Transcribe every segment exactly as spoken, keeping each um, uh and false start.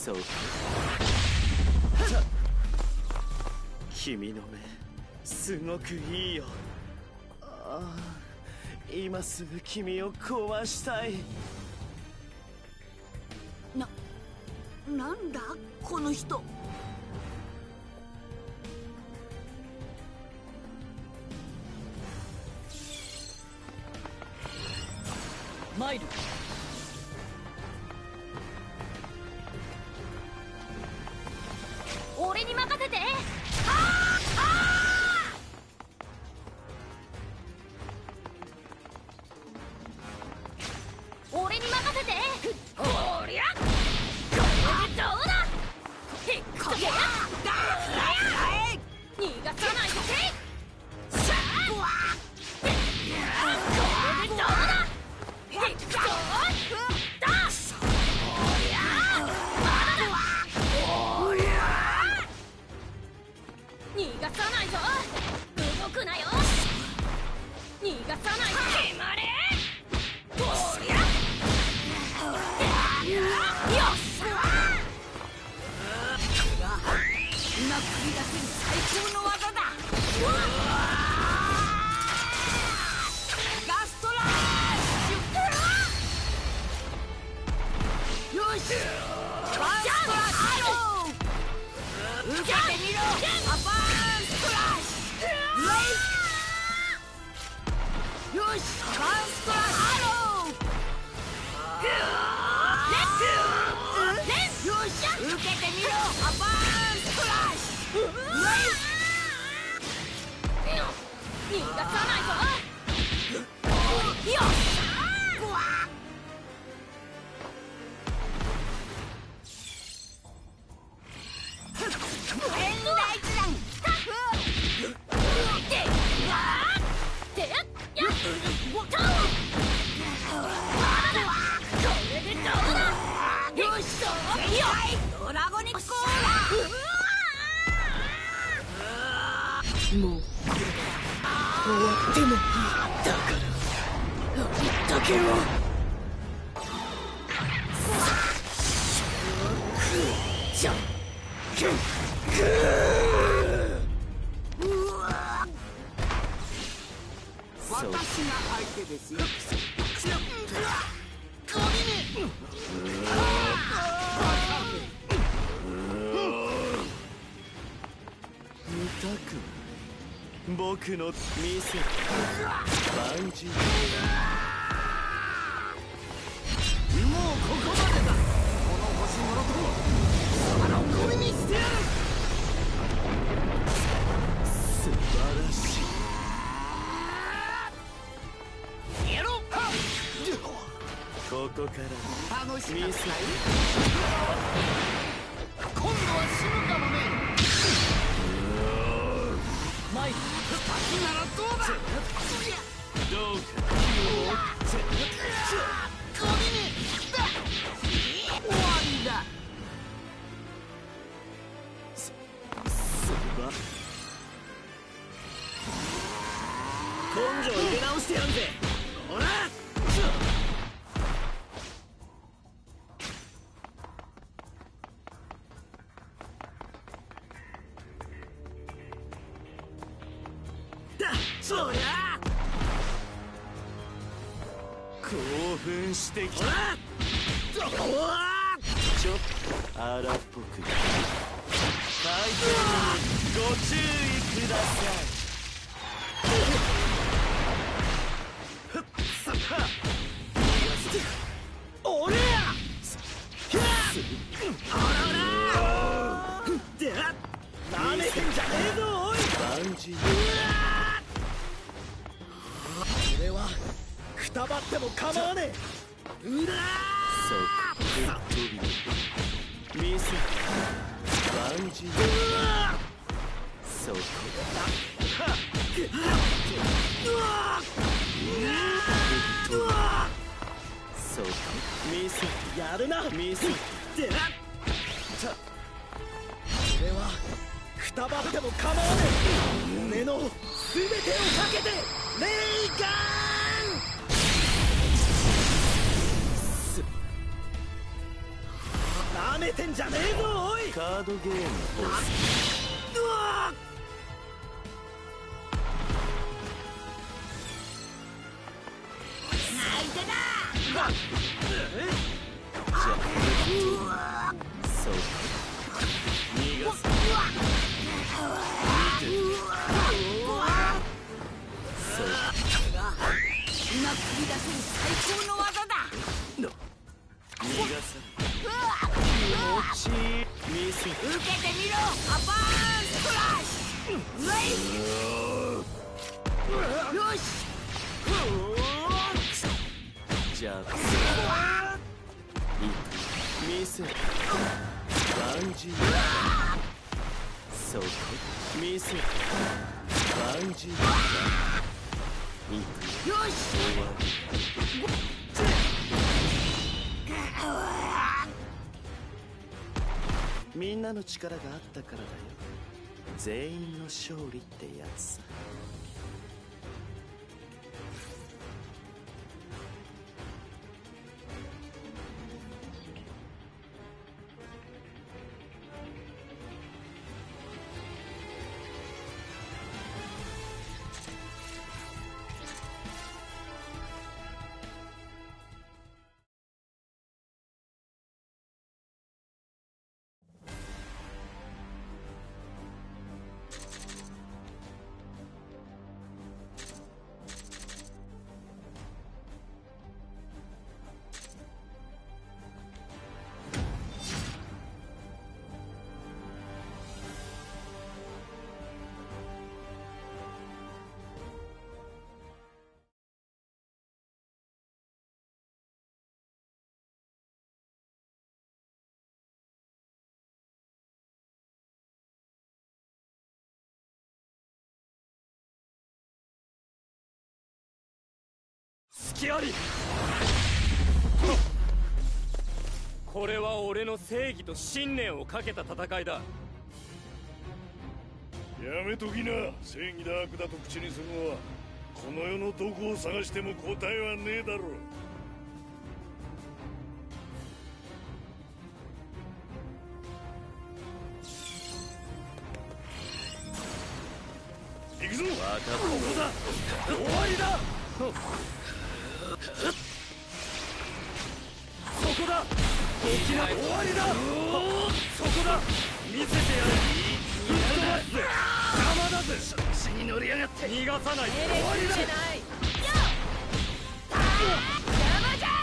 そうか。君の目すごくいいよ。ああ、今すぐ君を壊したい。 な、なんだこの人。参る。俺に任せて。あーあー、俺に任せて。おりゃ、これでどうだ。へっこけやだ。逃がさないで。さあ、これでどうだ。へっこだ。おりゃ、まだだ。おりゃ、逃がさないぞ。動くなよ。逃がさないで。決まれ。おりゃ、よっしゃ。今繰り出せる最高の技だ。ガストラッシュ。よし、ガストラッシュ。受けてみろ。アバンストラッシュ。よし、ガンストラッシュ。よし、受けてみろ。アバンストラッシュ。逃がさないぞ。よっしゃ。ドラゴニックコーラ。もうこれで終わってもいい。だからあれだけは。じゃんけんグー。私が相手ですよ。 僕の見せバンジー。もうここまでだ。この星もろともあのゴミにしてやる。素晴らしい。やろう。ここから楽しみせ。今度は死ぬかもね。マイク、先ならどうだ。どうか気を持ってゴミにだ。終わりだ。そ、それは根性入れ直してやんぜ。ほらそりゃ興奮してきた。ちょっと荒っぽく回転にご注意ください。おりゃほらほらでなめてんじゃねえぞおい。バンジー俺はくたばっても構わねえ。うらそうか。ミスバンジーそうか。そうか。ミスやるな。ミスでな俺はくたばっても構わねえ。胸の全てをかけてレイガン。なめめてんじゃねえぞおい。カードゲーム放送。うわっ相手だ。 じゃあそう逃がす。見てそう今繰り出せる最高の技だ。 逃がさ気持ちいい。見せ受けてみろ。アパーストラッシュ。よし。 じゃあ見せバンジーそこ見せバンジーよし。 みんなの力があったからだよ。全員の勝利ってやつさ。隙あり。これは俺の正義と信念をかけた戦いだ。 やめときな。正義だ悪だと口にするのはこの世のどこを探しても答えはねえだろう。行くぞ。 分かった。 ここだ。終わりだ。 そこだ。起きな。終わりだ。そこだ。見せてやる。邪魔だぜ。 調子に乗りやがって。 逃がさない。 終わりだ。 邪魔じゃ。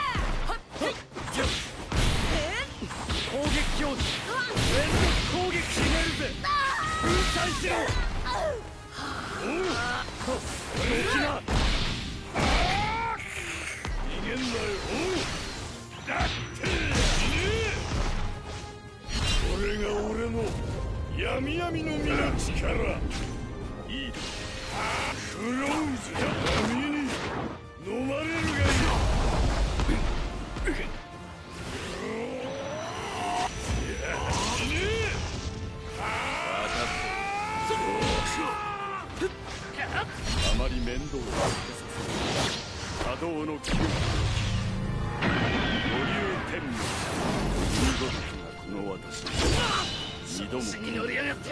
攻撃表示。連続攻撃。決めるぜ。分解しろ。おう。起きな。 逃げんなよ。だってこれが俺の闇闇の実の力。いいクローズ闇に飲まれるがいい。 あまり面倒をかけさせる。波動の球。天武二度とがこの私二度も調子に乗りやがって。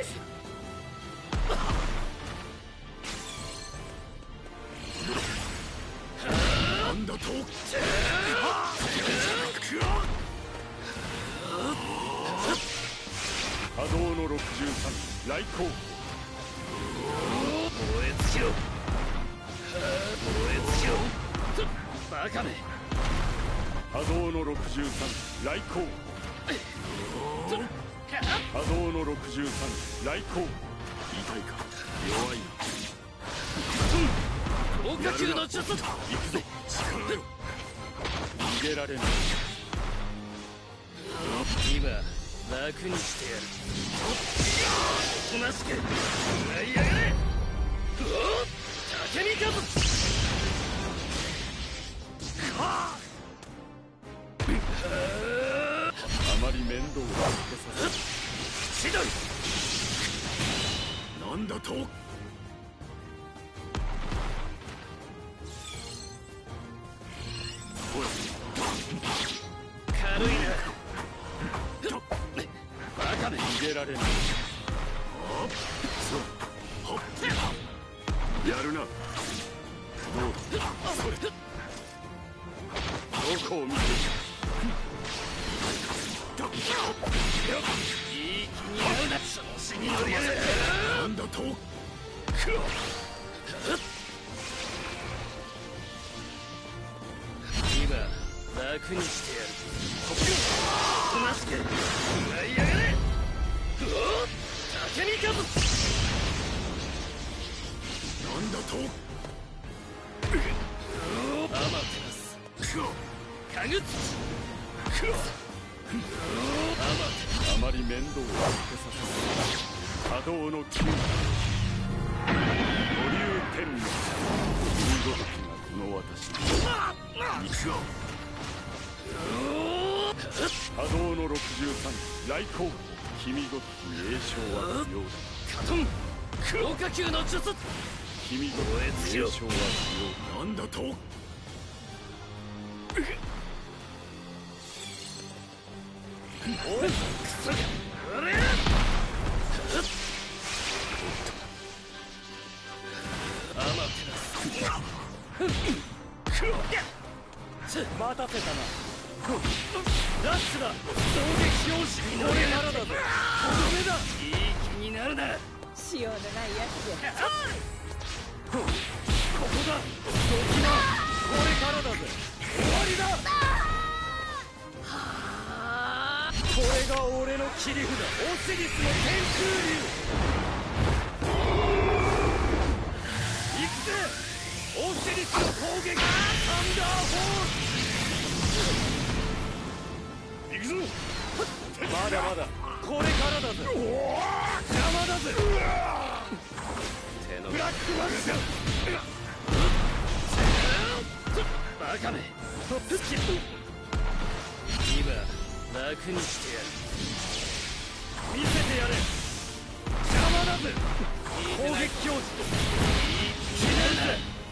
なんだと。 波動のろくじゅうさん来航。 燃え尽きろ。燃え尽きろ。バカめ。 波動のろくじゅうさん来航。波動のろくじゅうさん来航。痛いか。弱いな。 豪華級の術だ。 行くぞ。逃げられない。 今楽にしてやる。おとなしく舞い上がれ。竹見かぶ。 あまり面倒をかけさせる。 千鳥。なんだと。軽いな。 逃げられない。そうやるな。どうだそれ。どこを見ている。いい気になるな。調子に乗りやがれ。なんだと。今楽にしてやる。おとなしく食らいやがれ。竹見かぶ。なんだと。アマテラスかぐつ。あまり面倒をかけさせず波動の球五流天命見事がこの私に行くよ。波動のろくじゅうさん来光君ごとき栄唱は不要だ。カトン強化球の術。君ごとき栄唱は不要。なんだと。おい、クソがあれ。アマテラス待たせたな。ラッシュだ。衝撃標識これからだぞ。とどめだ。いい気になるな。 塩のないやつでここだ。ドキナこれからだぜ。終わりだ。これが俺の切り札オシリスの天空竜。行くぜオシリスの攻撃サンダーホール。行くぞ。まだまだこれからだぜ。邪魔だぜ。手のブラックマグザバカめ。今楽にしてやる。見せてやれ。邪魔だぜ。攻撃表示。決めるぜ。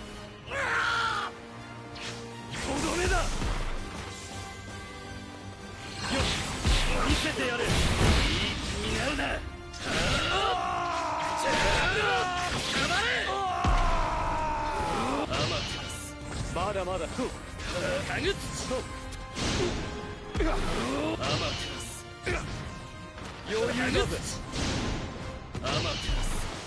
とどめだ。よっ見せてやれ。いい気になるな。アマテラスまだまだかぐつアマテラス余裕だぜ。アマテラス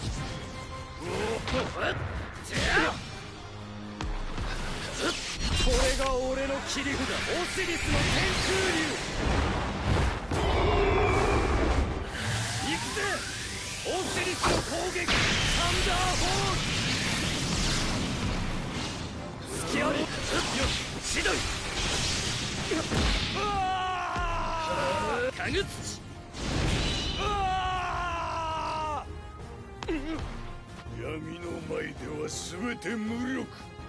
これが俺の切り札オシリスの天空竜。行くぜオシリスの攻撃サンダーホール。隙ありよしどい。かぐつ闇の前では全て無力。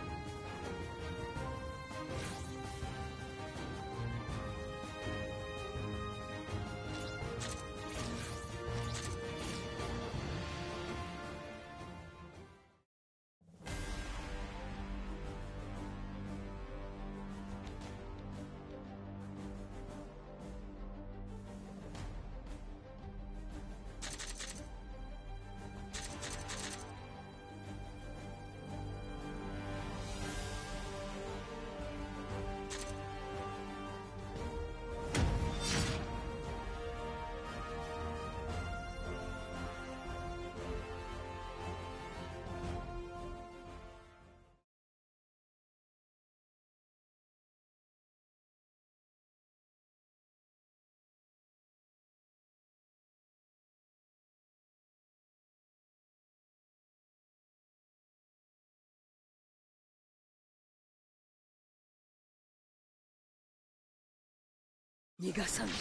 逃がさん。な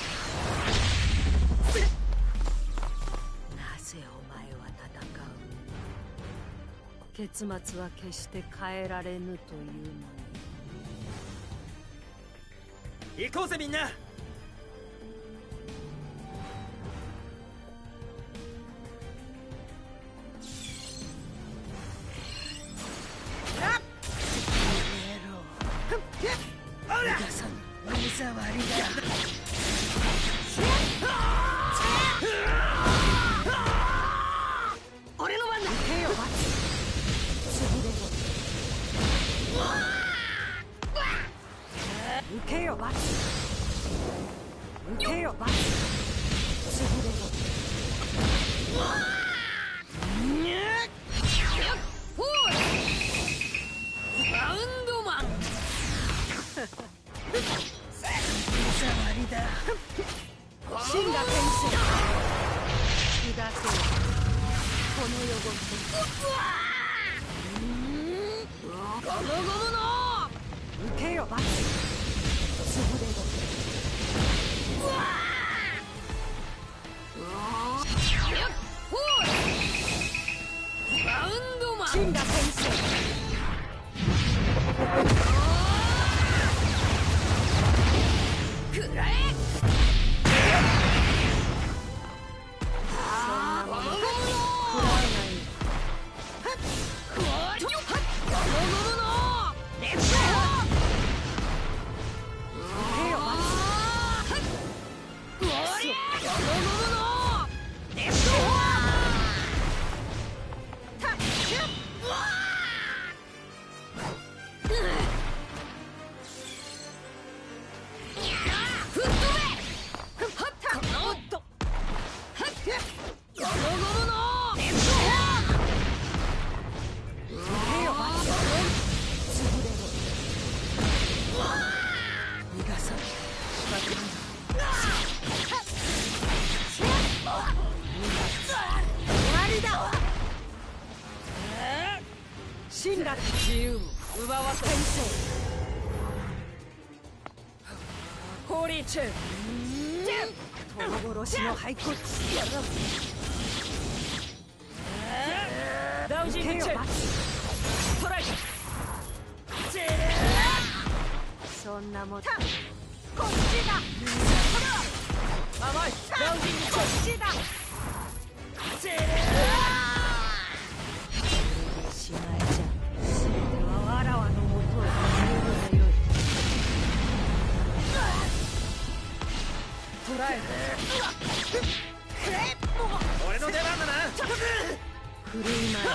ぜお前は戦う。結末は決して変えられぬというのに。 行こうぜみんな。 逃がさん。目障りだ。 ゴムゴムの受けよバツつぶれろうわほいバウンドマン死んだ先生くらえ真羅自由を奪わせ転生ホーリーチェーントウ殺しの骸骨ダウジングチェーンストライクそんなもんこっちだ甘いダウジングチェーンこっちだしまいじゃ全てはわらわのもとへ入れるがよい捕らえ俺の出番だな振るいまえ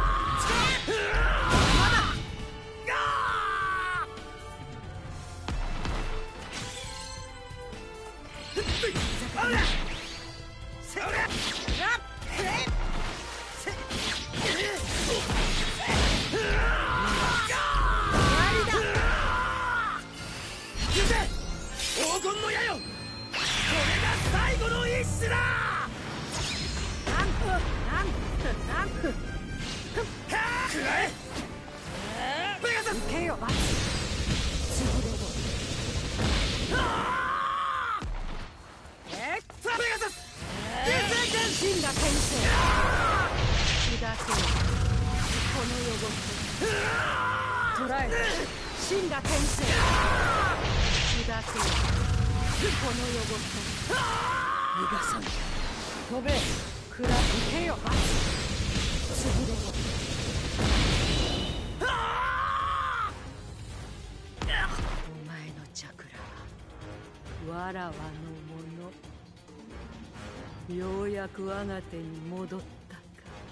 黄金の矢よ、これが最後の一種だ。 なんとなんとなんとくらえペガサス受けよバツ潰れろえっペガサス死んだ天性砕けこの汚れ捕らえ死んだ天性砕けこの汚れ逃がさない飛べくら受けよバツ潰れろお前のチャクラはわらわのものようやく我が手に戻ったか。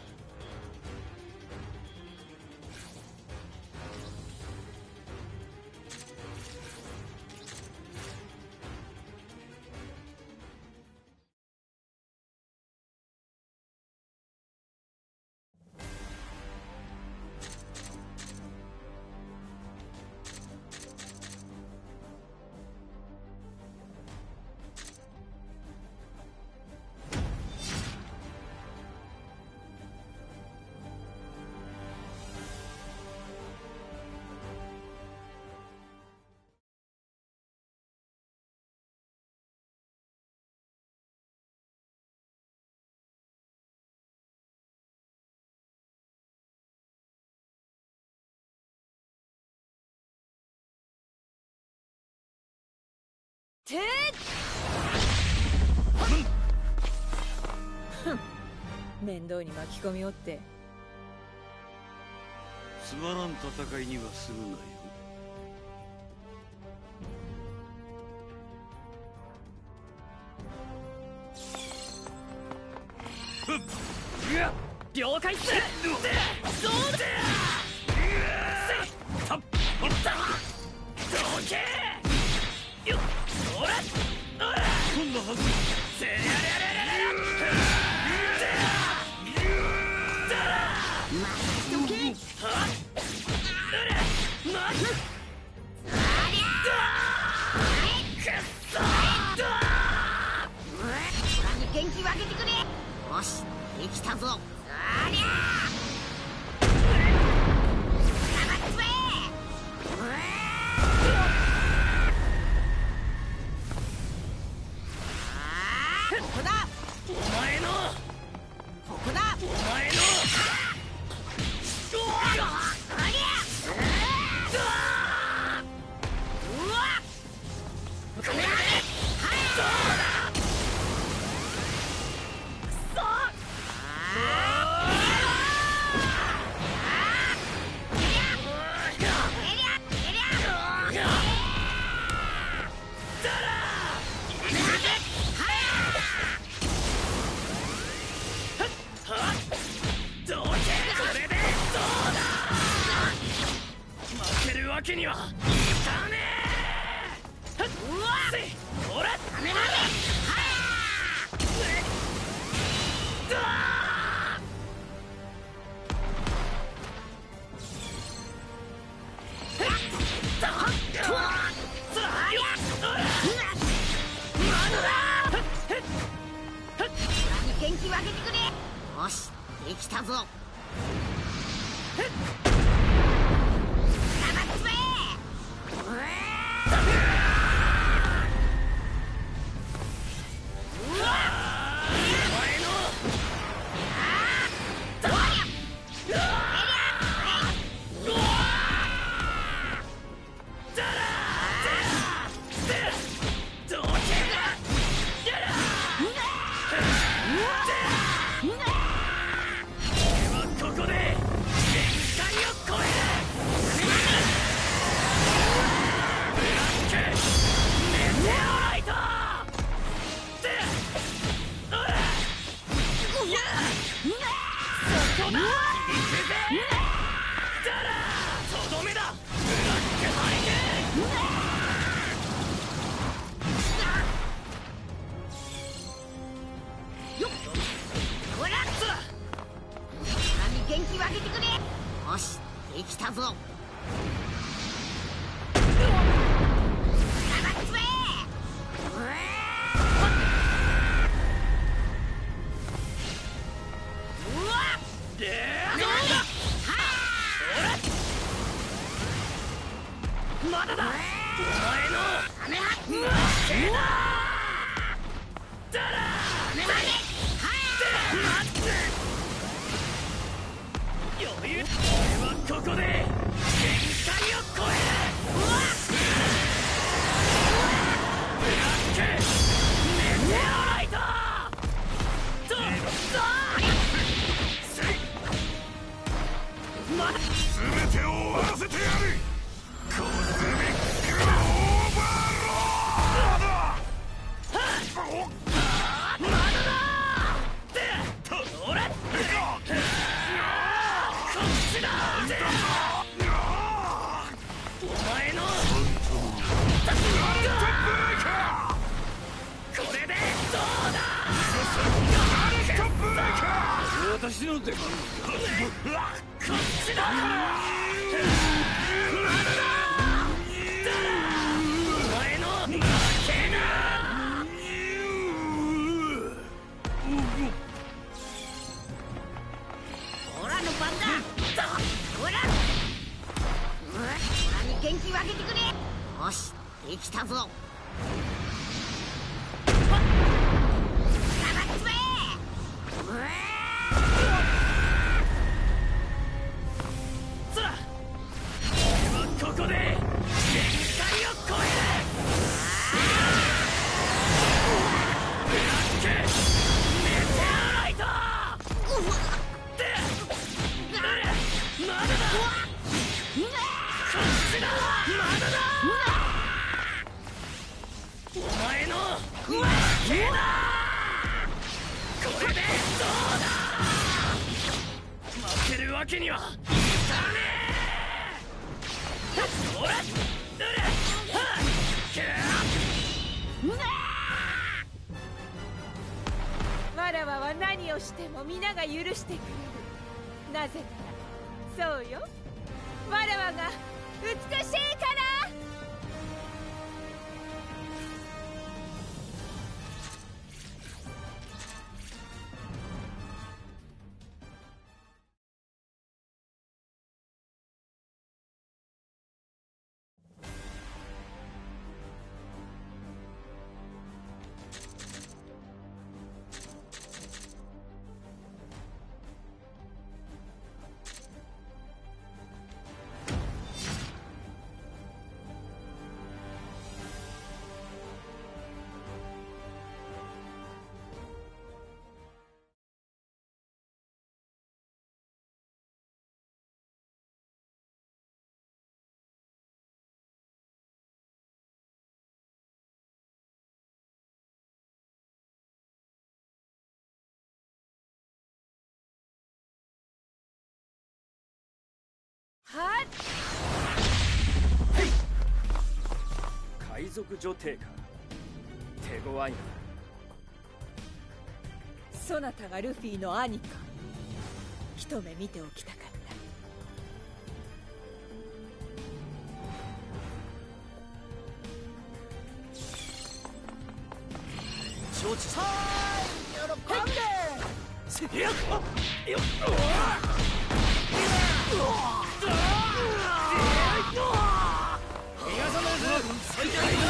てっ面倒に巻き込みおってつまらん戦いにはするなよ。 了解っす。どうだどけよっほらそんなはずせやれやれやれやれどけはっまずありゃくっそ元気分けてくれよしできたぞありゃけにはいかねえ。うわっほらダメだね。は元気をあげてくれ。よし、できたぞ。元気をあげてくれ。よし、できたぞ。 まだだ。お前の負けだ。だら待って余裕。俺はここで限界を超える。ブラックメテオライトとまだ全てを終わらせてやる。コズミックオーバーロード。まだだってと俺こっちだ。お前のこれでどうだ。 私の出番こっちだ。 元気をあげてくれ。よし、できたぞ。 ここで限界を超える。ブラックメテオライト。まだだ。こっちだ。まだだ。お前の負けだ。これでどうだ。負けるわけにはいかねえ。ほらわらわは何をしても皆が許してくれる。なぜならそうよ、わらわが美しいから。はっ海賊女帝か。手強いな。 そなたがルフィの兄か。一目見ておきたかった。 承知した。 喜んで。 いやっよっ逃がさないぞ。最大だ。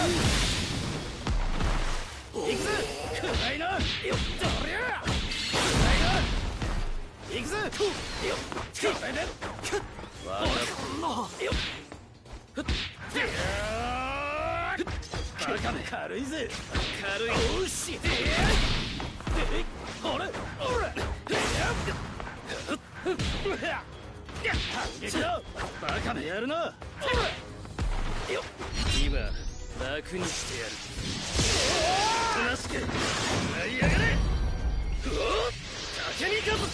行くぜ。くらいな。よっどりゃ。くらいな。行くぜ。よっこれで。わかった。よっふっバカめ。軽いぜ。軽い。おうし。でほれほれ。反撃だ。バカめやるな。よっ今楽にしてやる。おとなしく舞い上がれ。うお竹にかぶ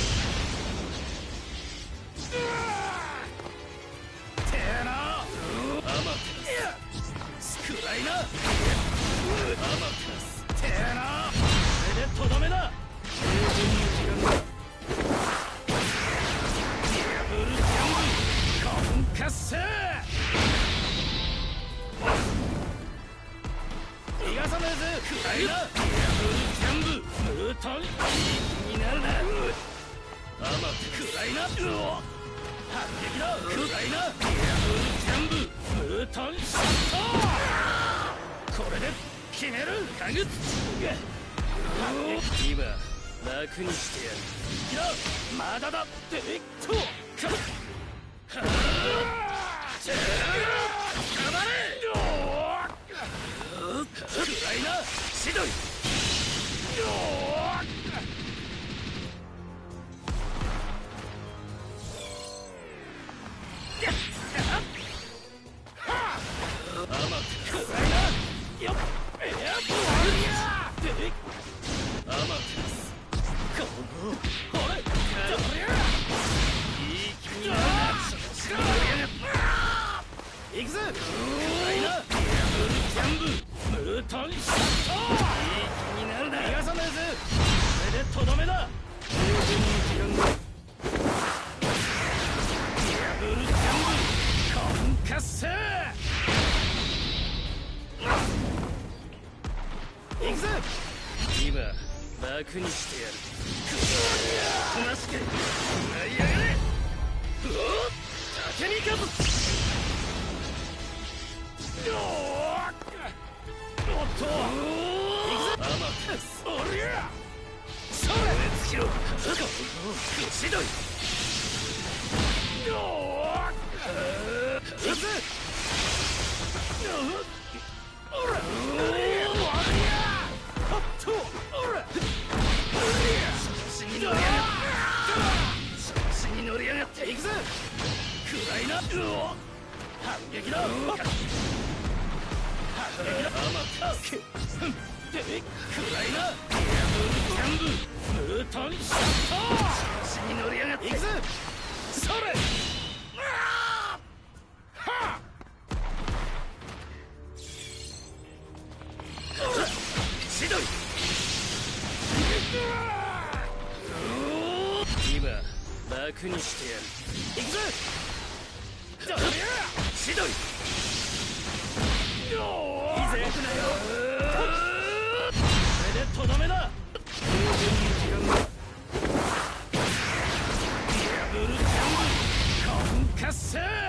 てえな。アマテラス少ないな。アマテラスてえな。これでとどめだ。十分に時間だ。ディアブルジャンブ古墳活性。逃がさねえぜ。くらいな。ディアブルジャンブムートンいい気になるな。アマテくらいな。うお反撃だ。くらいな。ディアブルジャンブムートンショット。これで決める。タグッ反撃。今楽にしてやる。いやまだだ。でいっとかはあちゃーかまれ。くらいな。しどい。アマテくらいな。よっえやっでアマテラスこのほれどりゃいい気になるな。行くぜ。くらいな。ジャンブムートンショット。いい気になるな。逃がさねえぜ。これでとどめだ。十分に時間だ。ディアブルジャンブ古墳活性。行くぜ。今楽にしてやる。おとなしく舞い上がれ。うお竹にかぶおっと行くぜ。アマテラスおりゃそれつきろ。しどい。行くぜ。おらおりゃほっとおら調子に乗りやがって調子に乗りやがって。行くぜ。くらいな。うお反撃だ。反撃だ。アマタスでくらいな。ディアブルジャンブムートンショット。調子に乗りやがって。行くぜ。それはっしどい。今楽にしてやる。行くぜ。どりゃしどい。いぜくなよ。これでとどめだ。十分に時間だ。ディアブルジャンブ古墳活性。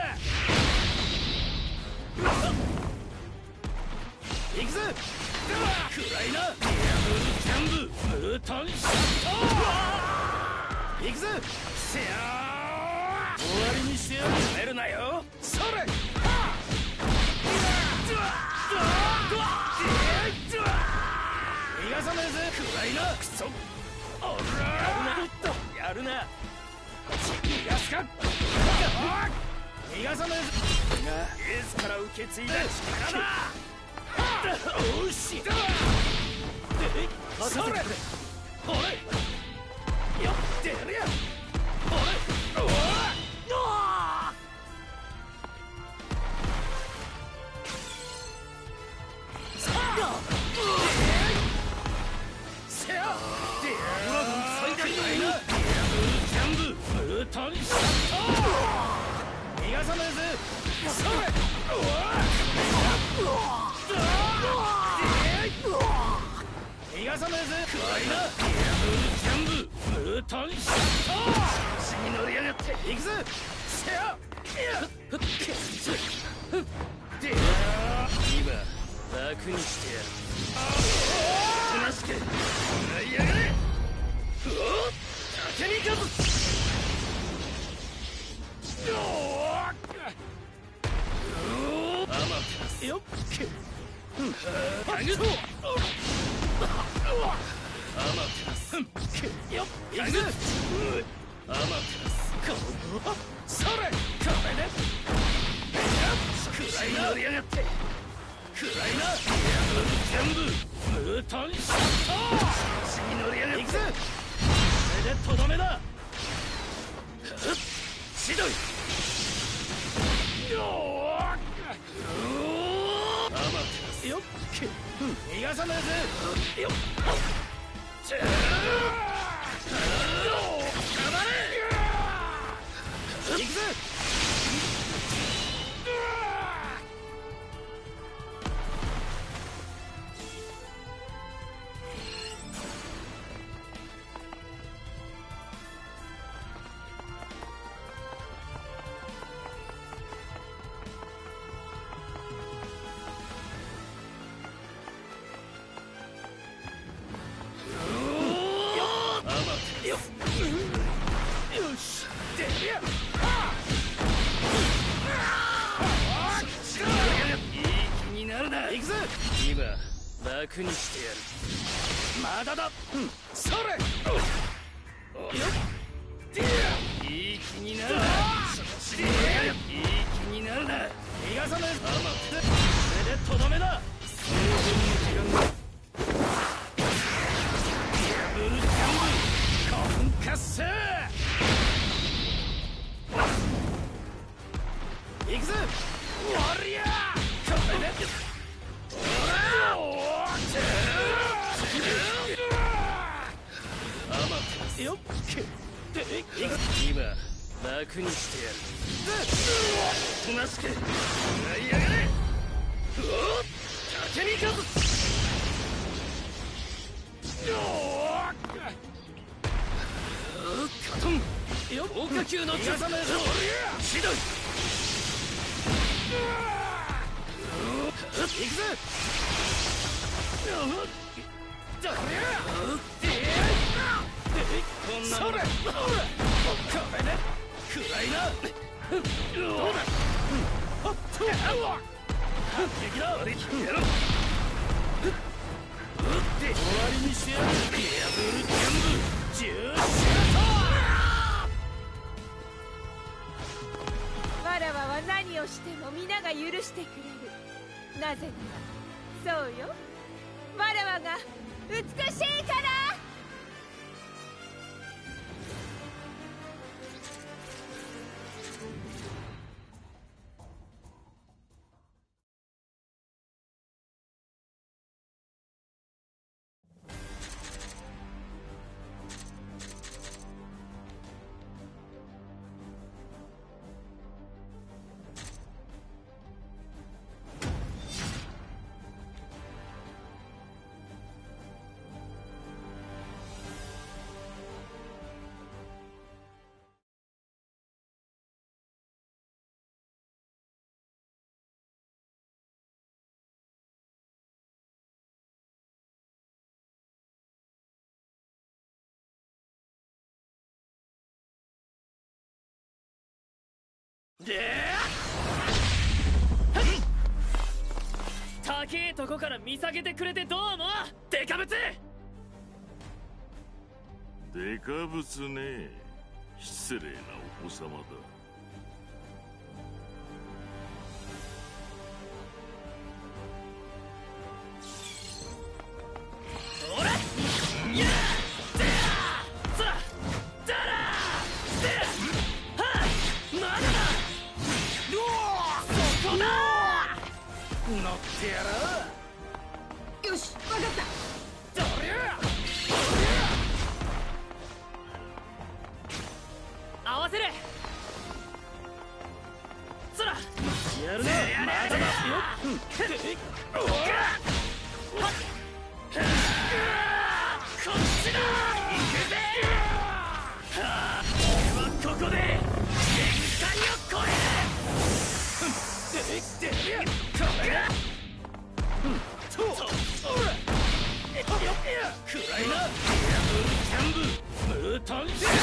行くぜ。くらいな。ディアブルジャンブムートンショット。行くぜ。せやー終わりにしてやる。止めるなよ。それ逃がさねえぜ。くらいな。クソおらやるな。やるな。逃がすか。逃がさねえぜ。がエースから受け継いだ力だ。おうしだ。それほれよってやるや。ほれおわさないぜ。それ逃がさないぜ。くらいな。全部無頓シャット。死に乗りやがって。行くぜ。せや今楽にしてやる。おとなしく食らいやがれ。おっ竹にかず。アマテラスよっハグアマテラスよっハグアマテラスそれこれでくらいな乗りやがってくらいな全部ムートンシャット死に乗りやがって行くぜこれでとどめだしどいアマテラスよっ逃がさないぜよっ頑張れ行くぜ楽にしてやる。まだだ。それ。よっ。いい気になるな。いい気になるな。逃がさない。アマテ。これでとどめだ。数分の時間だ。ブルジャンブ。興奮喝采。行くぜ。ワリアー。これで。アマテラスよっ今楽にしてやるおとなしく食らいやがれおっ竹にかずカトンよっ豪華級の逃がさないぞシドイ行くぜこんなのこれね暗いなどうだ敵だ割り切ってやろう終わりにしてやるブルジャンブジューシュートわらわは何をしても皆が許してくれるなぜならそうよわらわが美しいからで高えとこから見下げてくれてどうもデカブツデカブツね失礼なお子様だほらやーでーそらだらーでーはっまだだそこだー乗ってやろうよし分かったどりゃどりゃ合わせるるな。まだだよ。こっちだ。行くぜ。俺はここで限界を超える。これだ。と暗いな。キャンブムートンシュー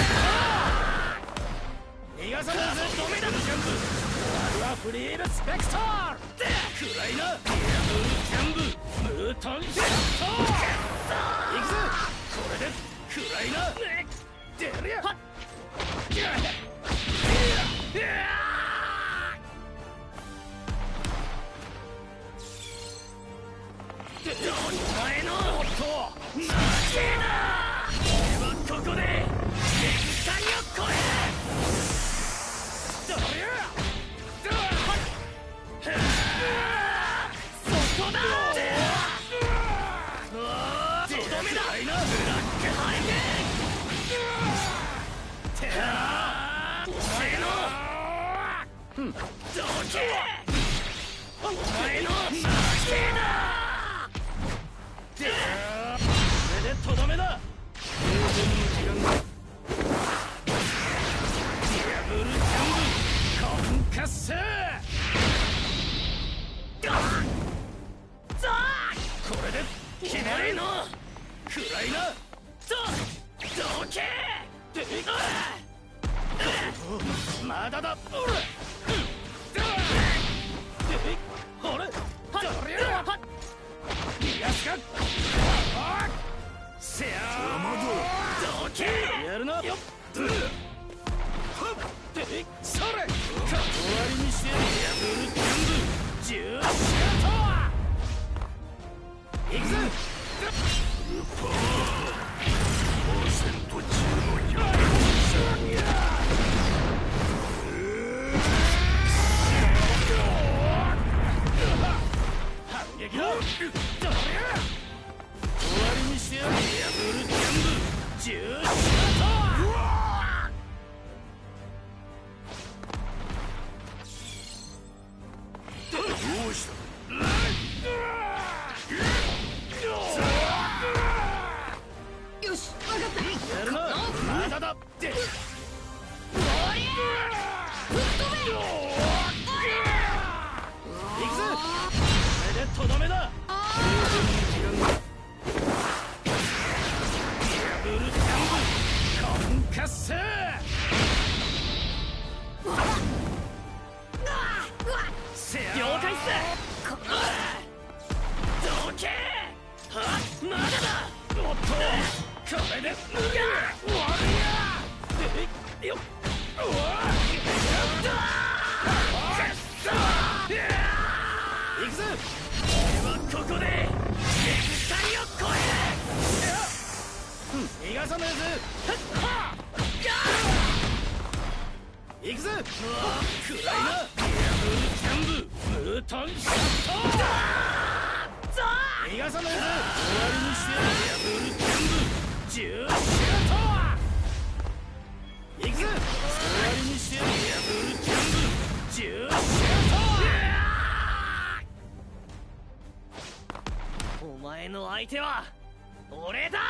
逃がさないぜ。ダメだキャンブ俺はフリールスペクター暗いな。キャンブムートンシュー行くぜ。これで暗いな。出るやお前の負けだ。俺はここで限界を超える。どりゃそこだ。とどめだ。ブラックハリケーンてらお前のどけお前の負けだ。これでとどめだ。ディアブルキャンブコンカッセザーこれで決めるの暗いな。どけまだだ。おれほれどりゃ逃がすか。せやどけやるなよっそれ終わりにしてやる。ダブルキャンブジューシュートいくぜ。 スーパーオーセント中のよ反撃だ。どりゃ終わりにしてやる。ダブルキャンブジューシュートどうした。 よし分かった。 やるな。まだだっておりゃ吹っ飛べ。 行くぜ。これでとどめだ。ブルキャンブコンカッセせや了解っす。このどけはまだだ。おっとこれで終わりやよっうわやった行くぜ。俺はここで限界を超える。逃がさねえぜ。行くぜ。暗いな。キャンブムートンショット逃がさねえぜ。終わりにしてやる。キャンブジューシュート行くぜ。終わりにしてやる。キャンブジューシュートお前の相手は俺だ。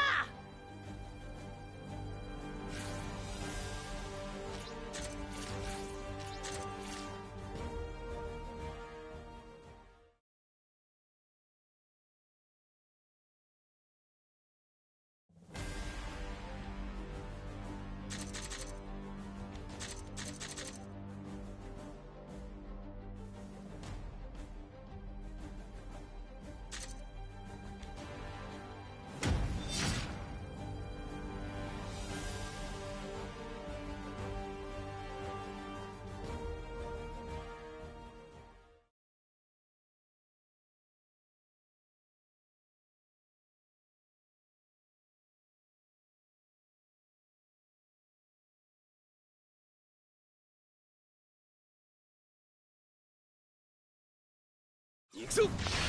行くぞ。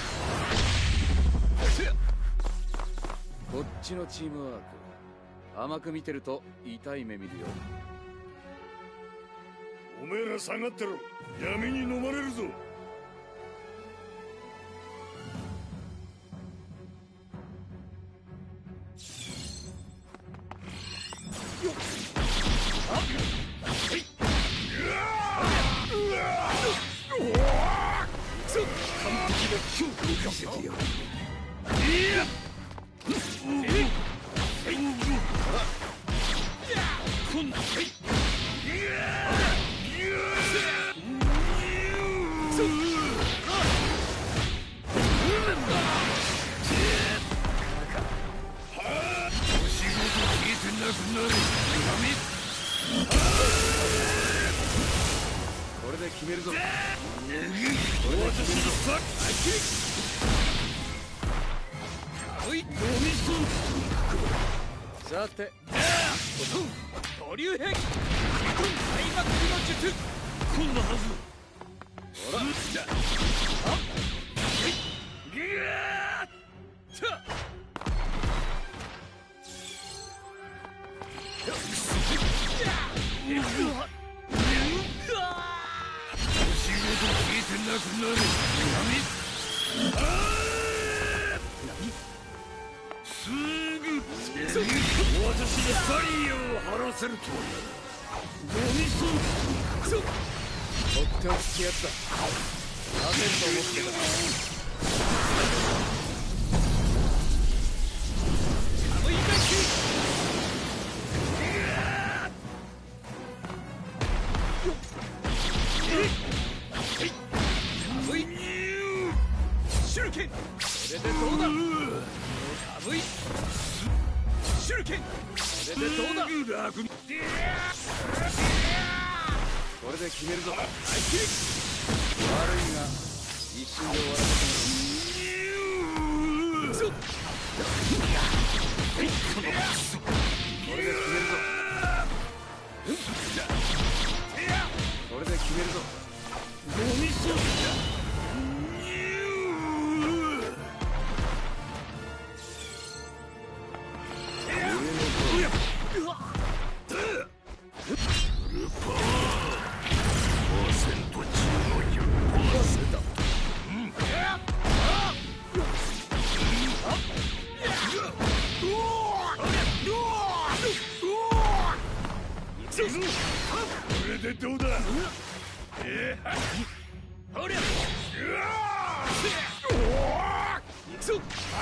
こっちのチームワーク甘く見てると痛い目見るよ。 おめえら下がってろ。闇に飲まれるぞ。 これで決めるぞ。さて、保留兵器開幕の術。今度はず。ほら、じゃあ、ギャー。 すぐ私にサリアを張らせるとはな。ゴミソン。 放っておく気やつだ。なぜと思ってた。寒いかき。シュルケン、これでどうだ。寒いシュルケン、これでどうだ。これで決めるぞ。悪いが一瞬で終わらせる。これで決めるぞ。これで決めるぞ。ゴミソーこれでどうだ。えー、ほりゃ。行くぞ。これで決めるぞ。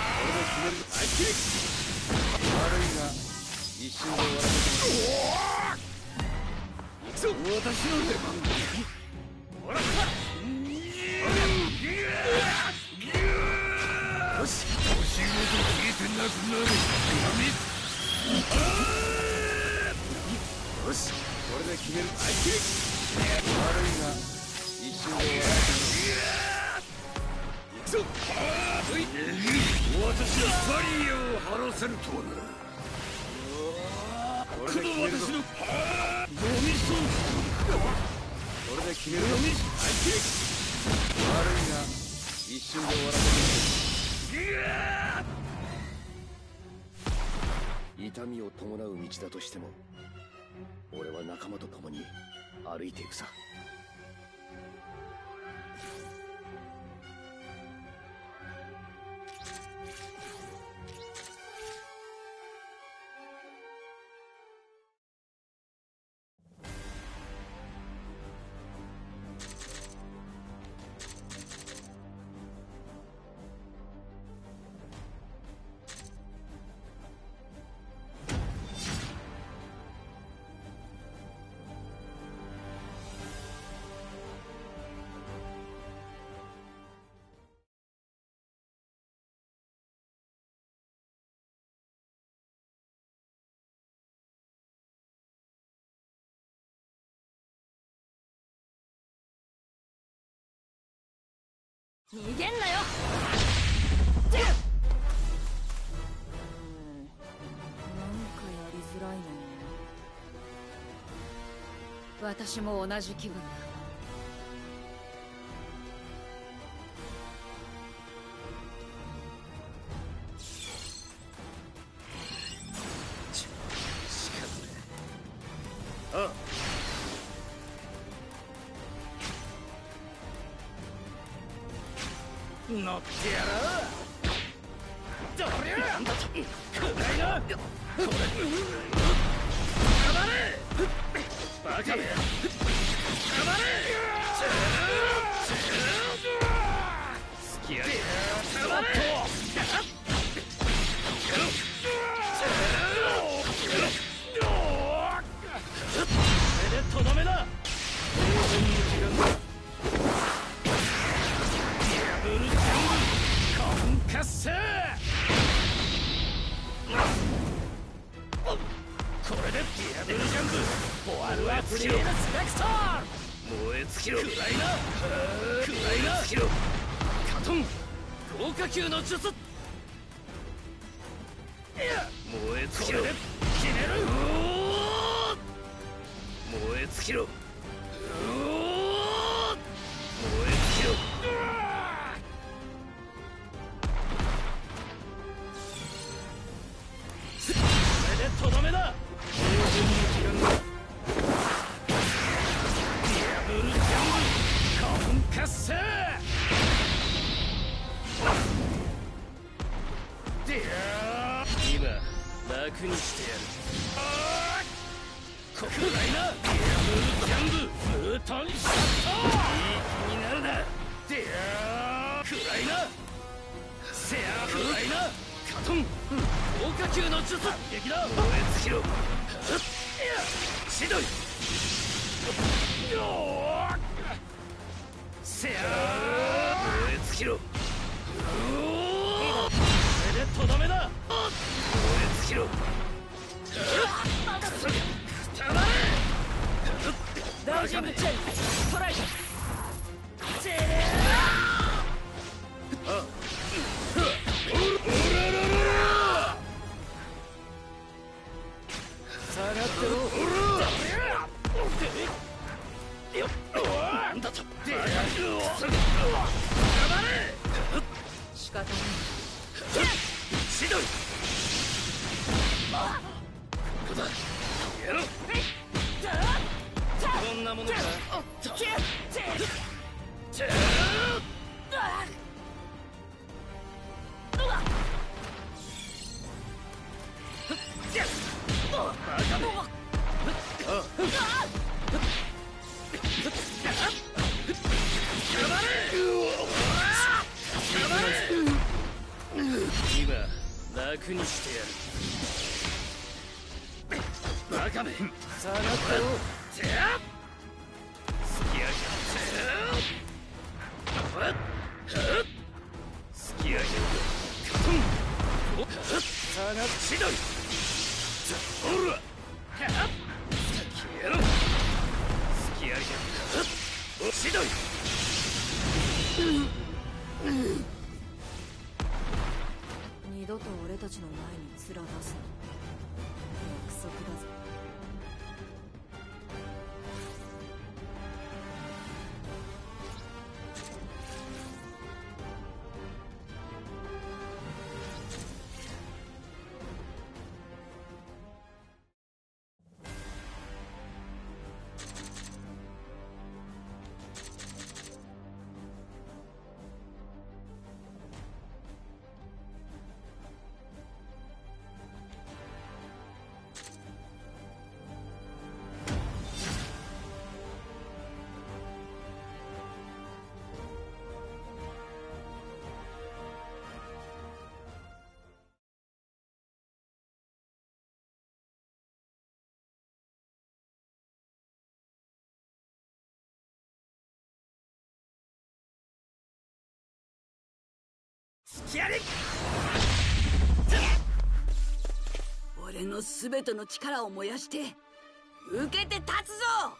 悪いが一瞬で終わらせる。行くぞ。私の出番だ。ほら。よし。お仕事消えてなくなる。よし、これで決める。悪いが一瞬で終わらせる。行くぞ。私のサリアを張らせるとはな。これで決めるぞ。ゴミソン。これで決めるぞ。悪いが一瞬で終わらせる。痛みを伴う道だとしても俺は仲間と共に歩いていくさ。 逃げんなよ。うん、なんかやりづらいね。私も同じ気分だ。 ああ、 乗ってやろう。どりゃなんだとくらいな。これ黙れバカめ。黙れ。すきやり黙れ。これでとどめだ。カッセー。これでディアブルジャンプフォワールはフリーのセレクトー。燃え尽きろ。暗いな暗いな。尽きろカトン豪華級の術。燃え尽きろ。これで決める。燃え尽きろ。燃え尽きろ。とどめだ。十分に時間だ。ディアブルジャンプカウンカッセー。ディア今楽にしてやる。ここらいな。ディアブルジャンプムートンシャット。いい気になるな。ディア暗いな。せや暗いな。カトン豪華級の術。撃だ。燃え尽きろ。しどい。せや燃え尽きろ。これでとどめだ。燃え尽きろ。くたばれ。 ダウジングチェンストライク。チェー下がってろ。 なんだと。 仕方ない。 しどい。ここだ。やろう。こんなものか。今楽にしてやる。バカめ。 下がってろ。 すきやがってすきやがってカトン下がっしどい。ほら消えろ。すきやがってしどい。 二度と俺たちの前に面出すな。約束だぞ。 やれ。 俺の全ての力を燃やして受けて立つぞ。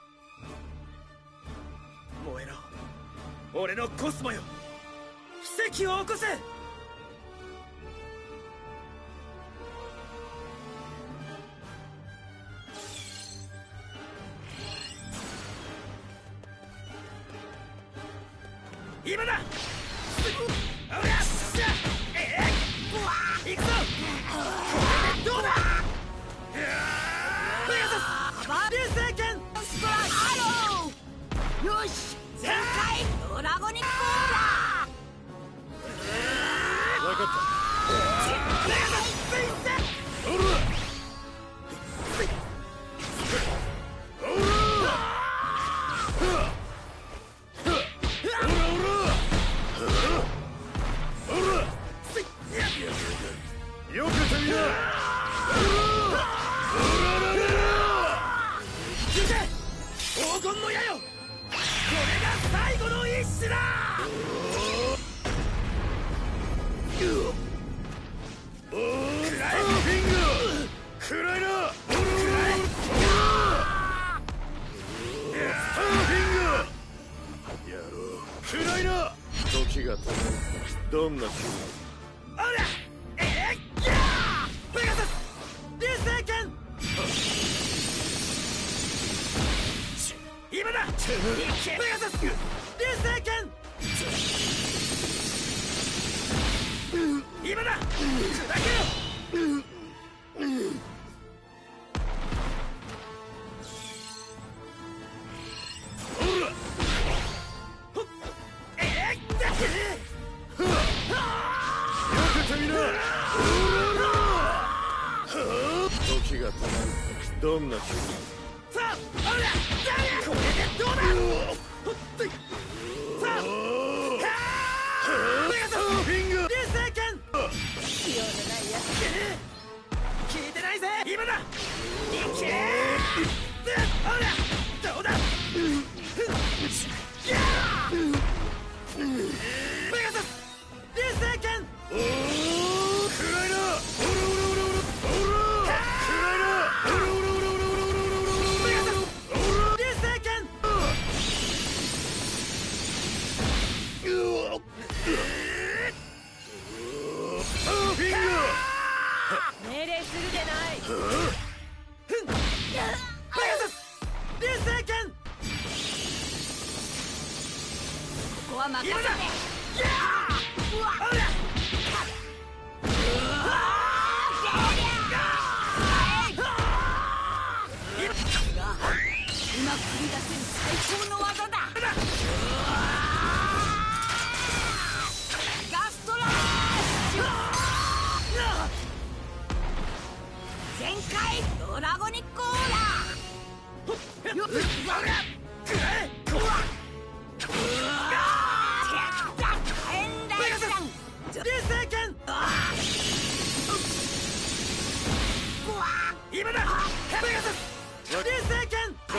燃えろ俺のコスモよ。奇跡を起こせ。今だ。おりゃっしゃ。ええ行くぞ。これでどうだ。ペガサス流星剣ストライク。 アロー。よし全開ドラゴニックボーラー。 かった。おらよくてみな。黄金の矢よ、これが最後の一矢だ。おー、クライフィング食らいな。スターフィングやろう。食らいな。時が止まる。どんな気分。あら、えいやー、ペガサス流星剣。今だ。ペガサス流星剣。今だ。砕けろ。ほら。ほっ。えいっ。よくてみな。時が止まる。どんな気分。さあ、ほら、これでどうだ。ほっとい。さあ、ペガサスフィング流星剣。 必要のないやつ。 聞いてないぜ。今だ。いけー。ほら、どうだ。ペガサス流星剣。おー、くらいな。おらおらおらおらおら。くらいな。おらおらおらおらおらおらおら。ペガサス流星剣。うお。スターフィング。 命令するでない。 ペガサス流星剣。 ここは任せて。 ほら。 今繰り出せる最高の技だ。ガストラッシュ。全開ドラゴニックオーラ。よっ、くらえ。流星剣。今だ。ペガサス流星剣。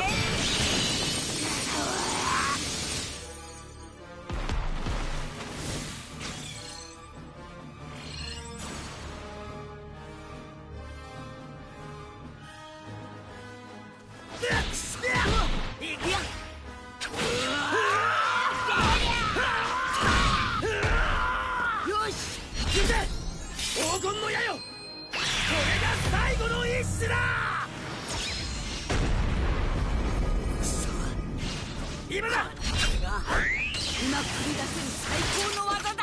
よし、行け。黄金の矢よ、これが最後の一矢だ。今だ。今繰り出せる最高の技だ。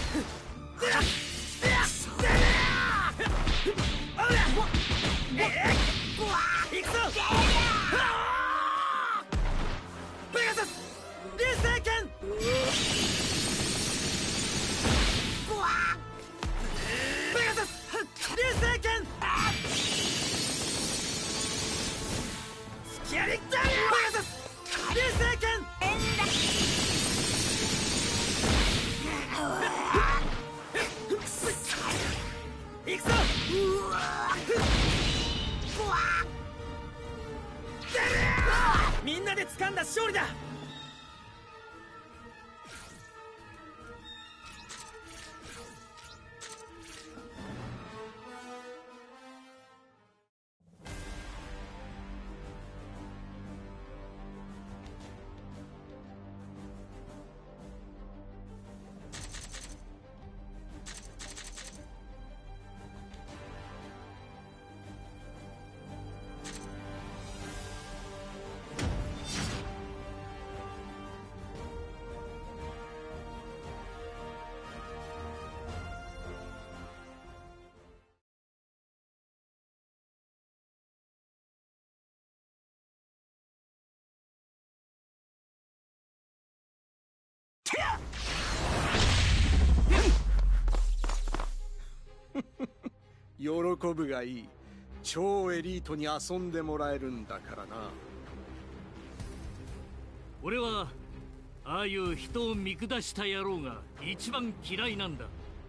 行くぞ。ペガサス流星剣。ペガサス流星剣。スキャリッター。ペガサス流星剣。行くぞ。みんなで掴んだ勝利だ。 喜ぶがいい。超エリートに遊んでもらえるんだからな。 俺はああいう人を見下した野郎が一番嫌いなんだ。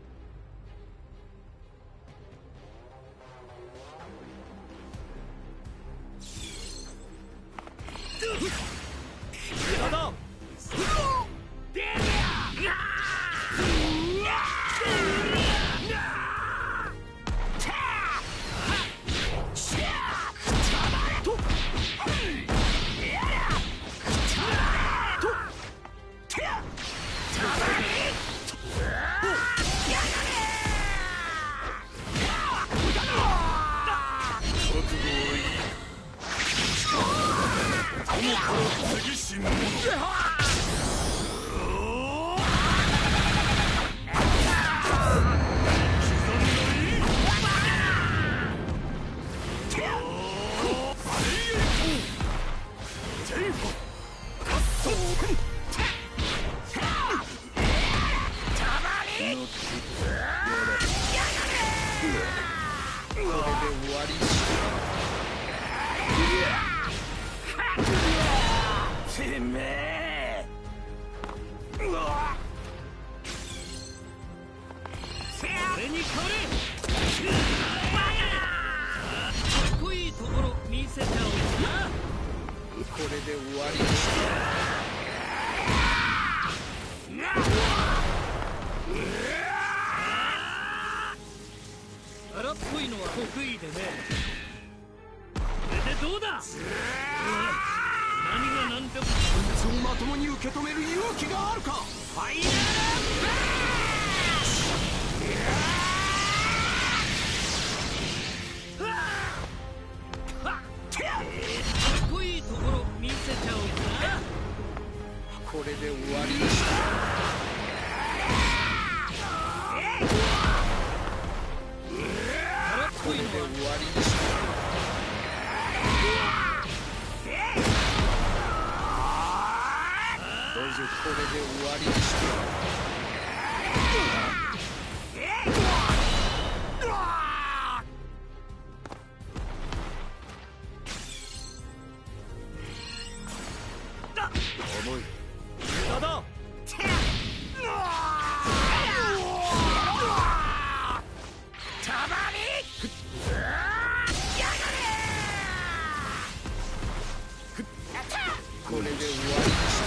やだ。 次死ぬもの。俺に変われ。かっこいいところ見せちゃおうかな。 これで終わりにし荒っぽいのは得意でね。これでどうだ。何が何でもこいつをまともに受け止める勇気があるか。 ファイヤーかっこいいところ見せちゃおうかな。 これで終わりにし荒っぽいのは終わりにしどうぞ。これで終わりにし重い。無駄だ。 これで終わりにし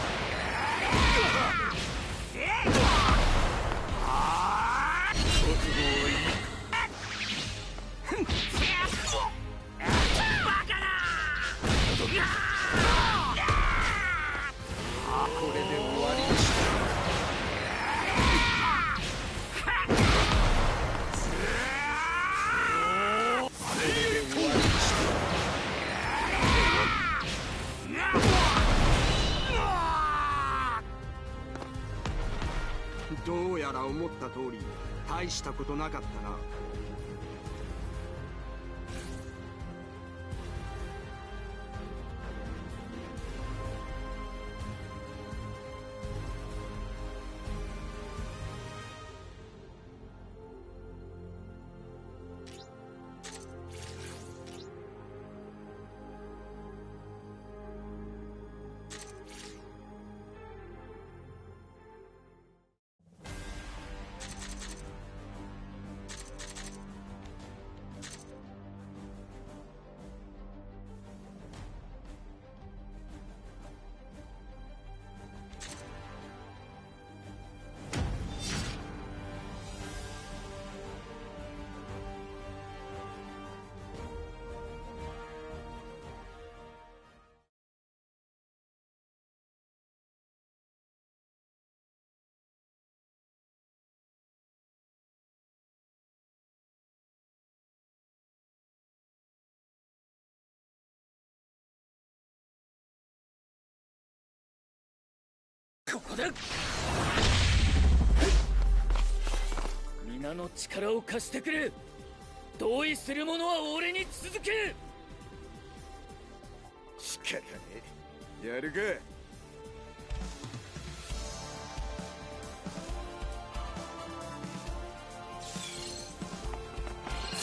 これで終わりにしどうやら思った通り大したことなかったな。 ここだ。皆の力を貸してくれ。同意する者は俺に続け。 仕方ねえ。やるか。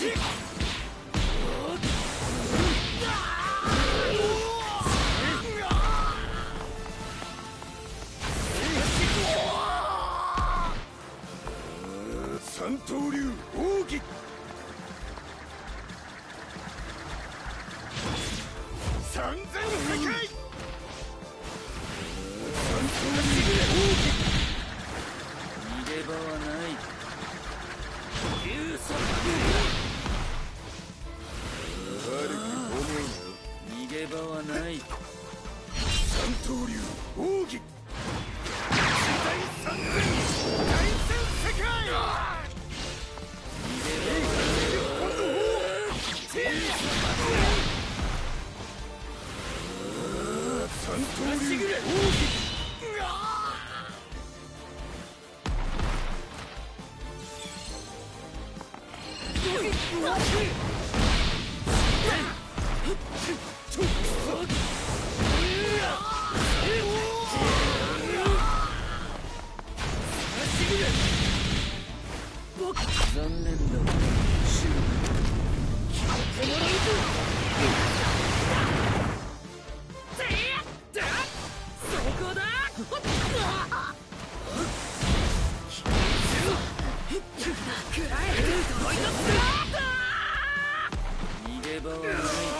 三刀流奥義三千世界三刀流奥義逃げ場はない竜速悪く思うな逃げ場はない三刀流奥義時代三千大戦世界三刀流奥義残念だシュー決めてもらうぞそこだ逃げ場はない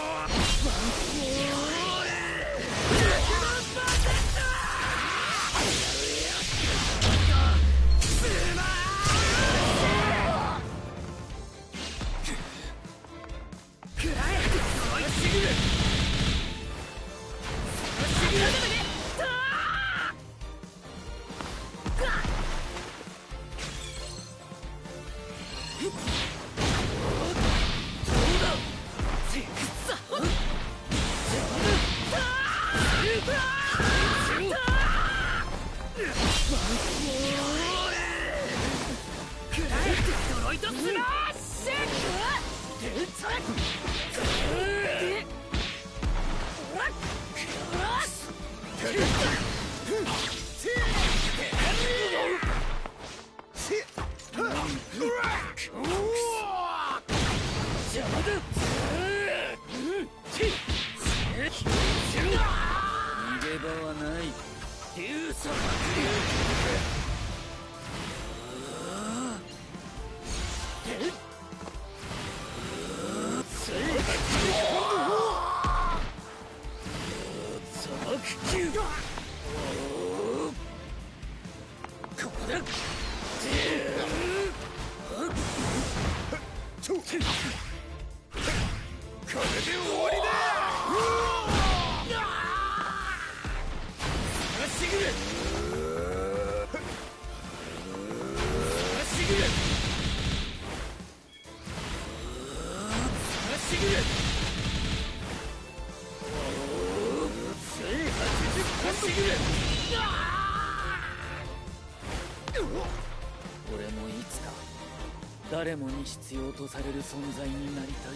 俺もいつか誰もに必要とされる存在になりたい。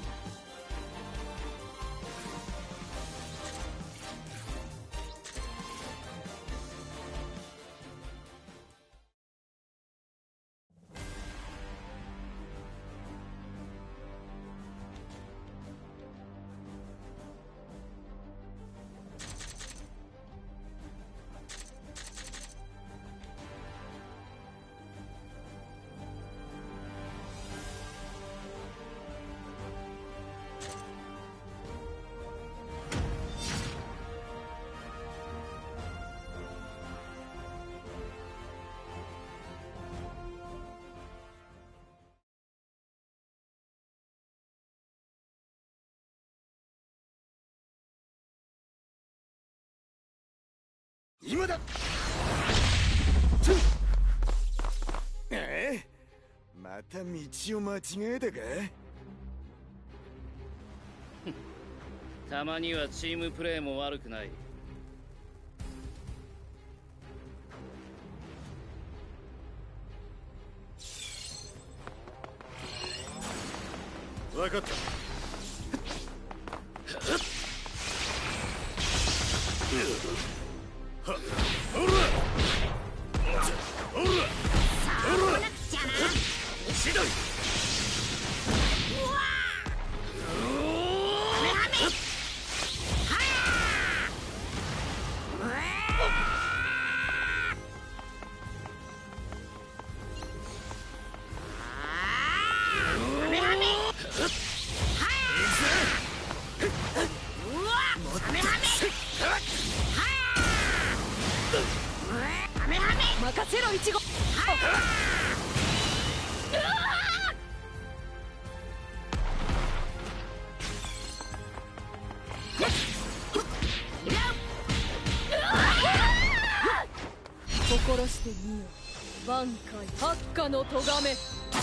今だ。ええ、また道を間違えたか。 たまにはチームプレーも悪くない。 分かった。 任せろイチゴ。心してみよ挽回八花の咎め。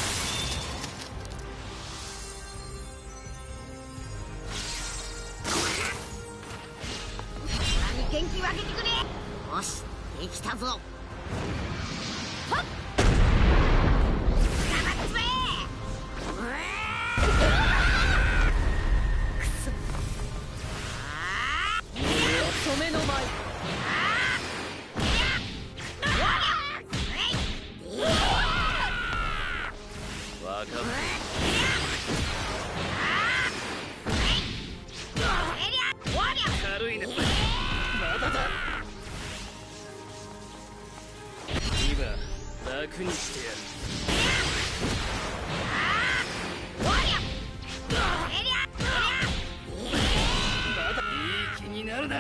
元気分けてくれ。よし、できたぞ。はっ、黙っつめ。 くそ。染めの舞。 わかった。軽いな。まだだ。今楽にしてやる。まだいい気になるな。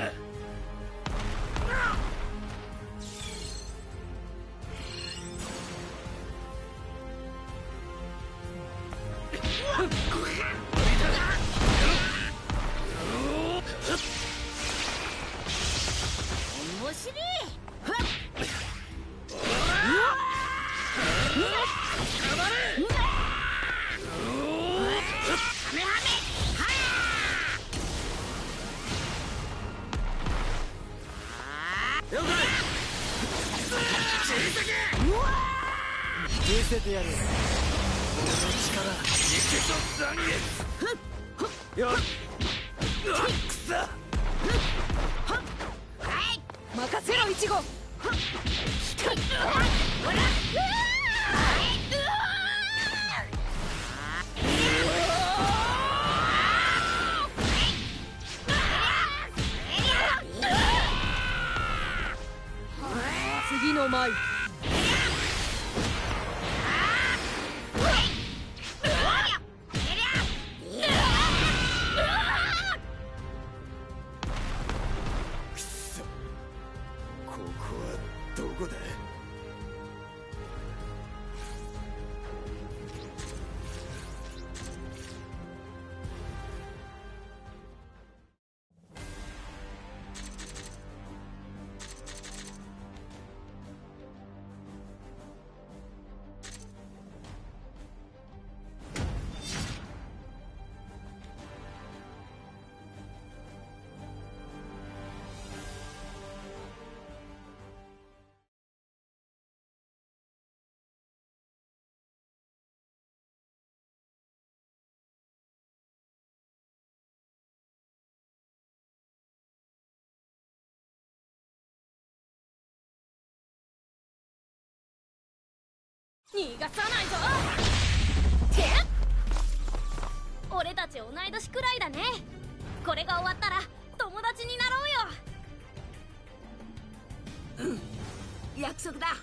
面白い。 見せてやる。俺の力。 行くぞザニエ。よっ。うわっくさ。 任せろイチゴ。次の舞。 どこだ。 逃がさないぞ。てっ、俺たち同い年くらいだね。これが終わったら友達になろうよ。 うん、約束だ。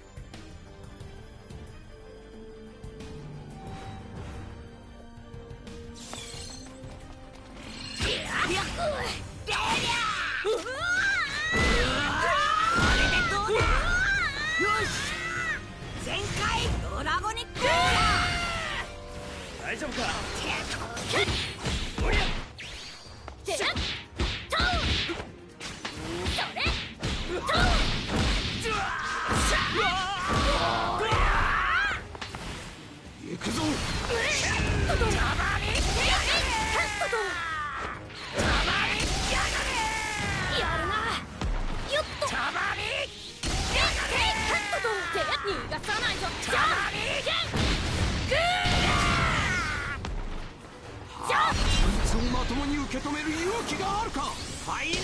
大丈夫か。 おりゃてっとうそれとう行くぞ。 カットとカットとやるな。よっとカットと逃がさないぞ。じゃんけんグーじゃん。 こいつをまともに受け止める勇気があるか。ファイナル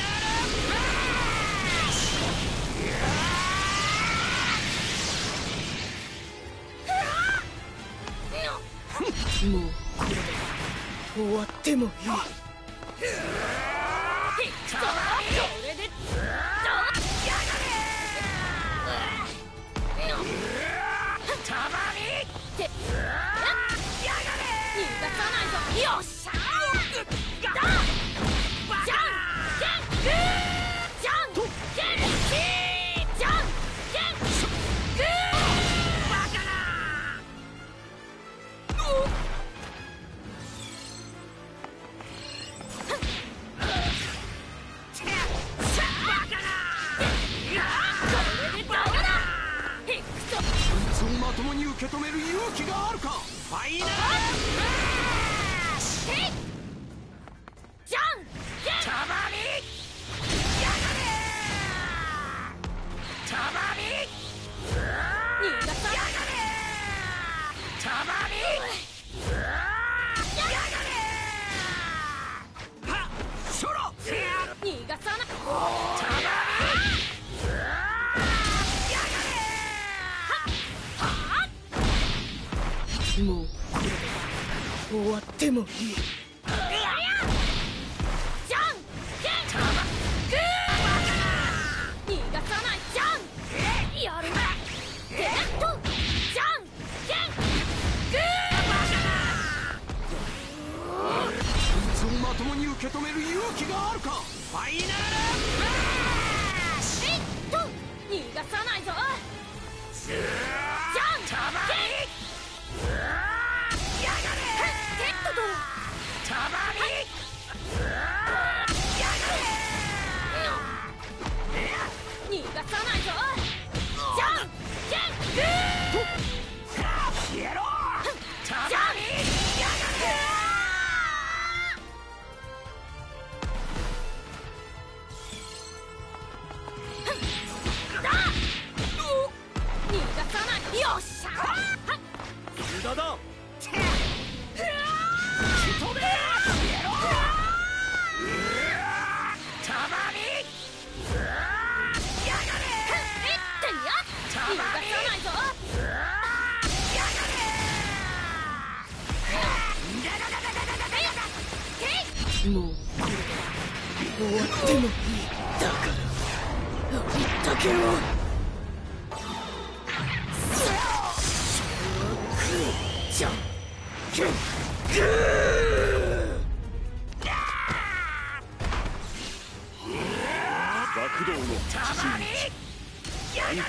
もうこれで終わってもいい。それで逃がさないぞ。よっしゃー。じゃんけんグーじゃんけんしーじゃんけんつをまともに受け止める勇気があるか。ファイナルじゃんたまにやがれたまに逃がさやがれたまにやがれはっしょろ逃がさないたまにやがれもうこれで終わってもいい。 じゃんけんたまグー逃がさないじゃんやるなえっとじゃんけんグこいつをまともに受け止める勇気があるか。ファイナルーえっと逃がさないぞじゃんたまけんにやがれえっととたまにや逃がさないぞじゃんけんグー消えろたまにやがれ逃がさないよっしゃ無駄だ。 たまにやがれえってや逃がさないぞやがれもうこれで終わってもいい。だからありったけろ。じゃんけんグー。 爆動のたまにやがれ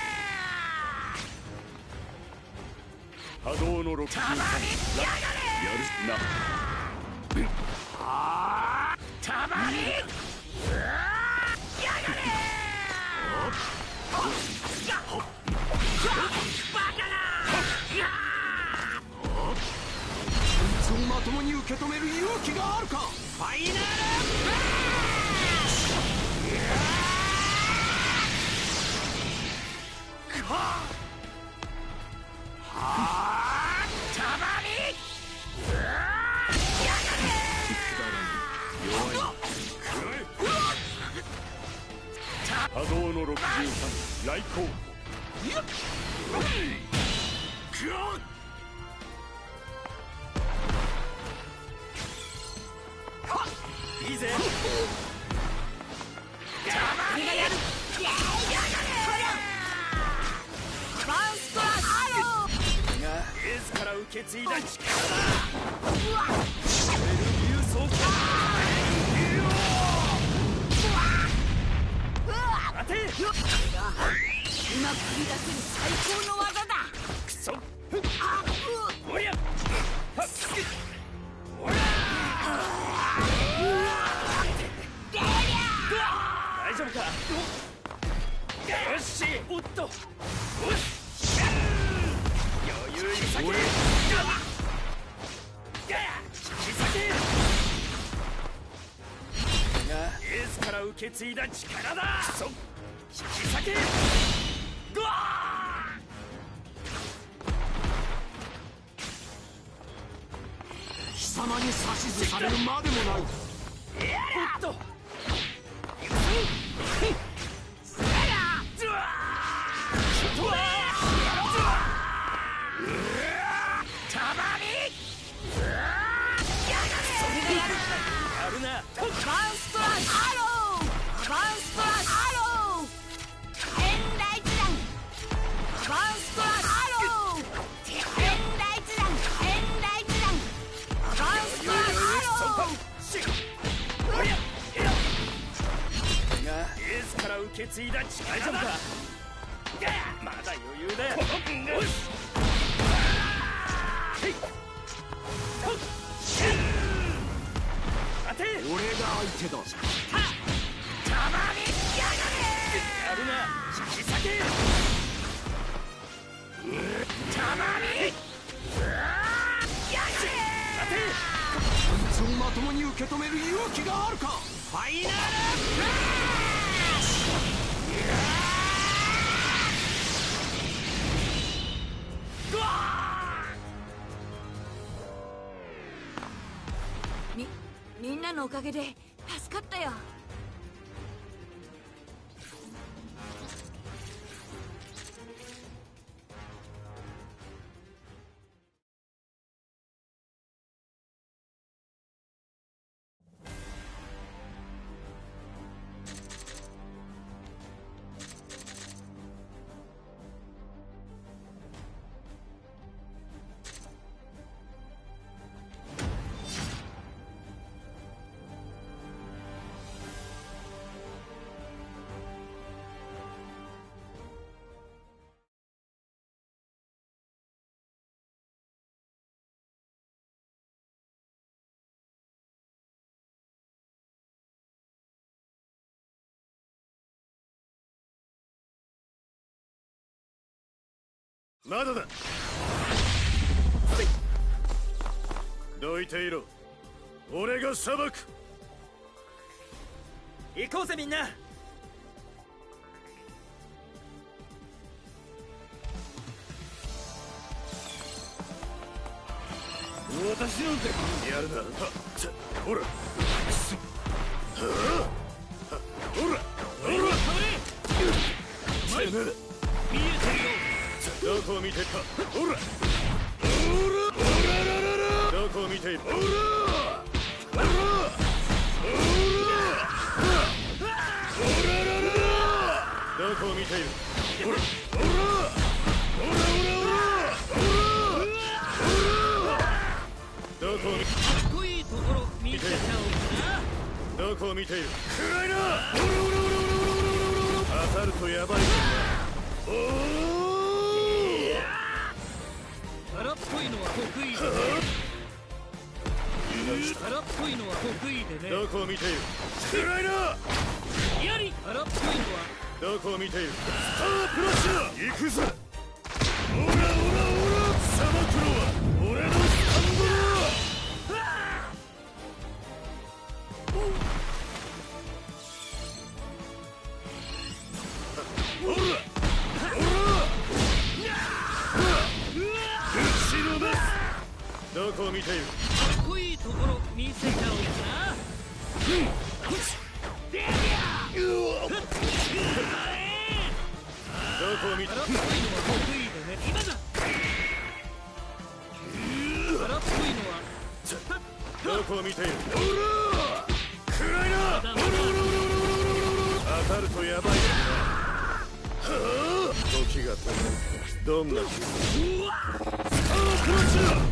波動のろくじゅうさんたまにやがやるな。 れたまにやがれバカこいつをまともに受け止める勇気があるか。ファイナルたまにやがれ波動のろくじゅうさん来航。 いいぜ。 たまにやるバーストラッシュがエースから受け継いだ力だ。超える竜装剣。当て。 今繰り出せる最高の技だクソ。 あおりゃ。はっ。おりゃ。大丈夫か。よし。おっと。よし。余裕に先。引き裂け。がエースから受け継いだ力だ。クソ。引き裂け。ぐわ貴様に指図されるまでもない。 おっと。 たまにやるな。 バーストラッシュアローバーストラッシュアロー変大一弾バーストラッシュアロー変大一弾変大一弾バーストラッシュアローおりゃ。がエースから受け継いだ力だ。大丈夫か。まだ余裕だよ。よし。へい。当て。 俺が相手だ。 たまにやがれやるな。引き裂け。 止める勇気があるか。 ファイナルクラッシュ。うわーみみんなのおかげで助かったよ。 まだだ。どいていろ。俺が裁く。 行こうぜみんな。 私の手やるな。はっほらほらほらてめえ見えてるよ。どこを見てるか。ほらほらほらどこを見ている。ほらほらほらどこを見ている。ほらほらほらほらほらどこを見ている。かっこいいところ見せちゃおうかな。どこを見ている。暗いな。当たるとヤバいからな。おお荒っぽいのは得意でね。荒っぽいのは得意でね。どこを見ている。暗いな。やり荒っぽいのはどこを見ている。スタープラッシュだ。行くぜ。オラオラオラサマクロは俺のスタンドだ。ほらほらどこを見ている。かっこいいところ見せちゃおうかな。どこを見ている。荒っぽいのは得意でね。今だ。荒っぽいのはどこを見ている。ほら暗いな。当たるとヤバいからな。時が止まる。どんな気分。うわスタークラッシュだ。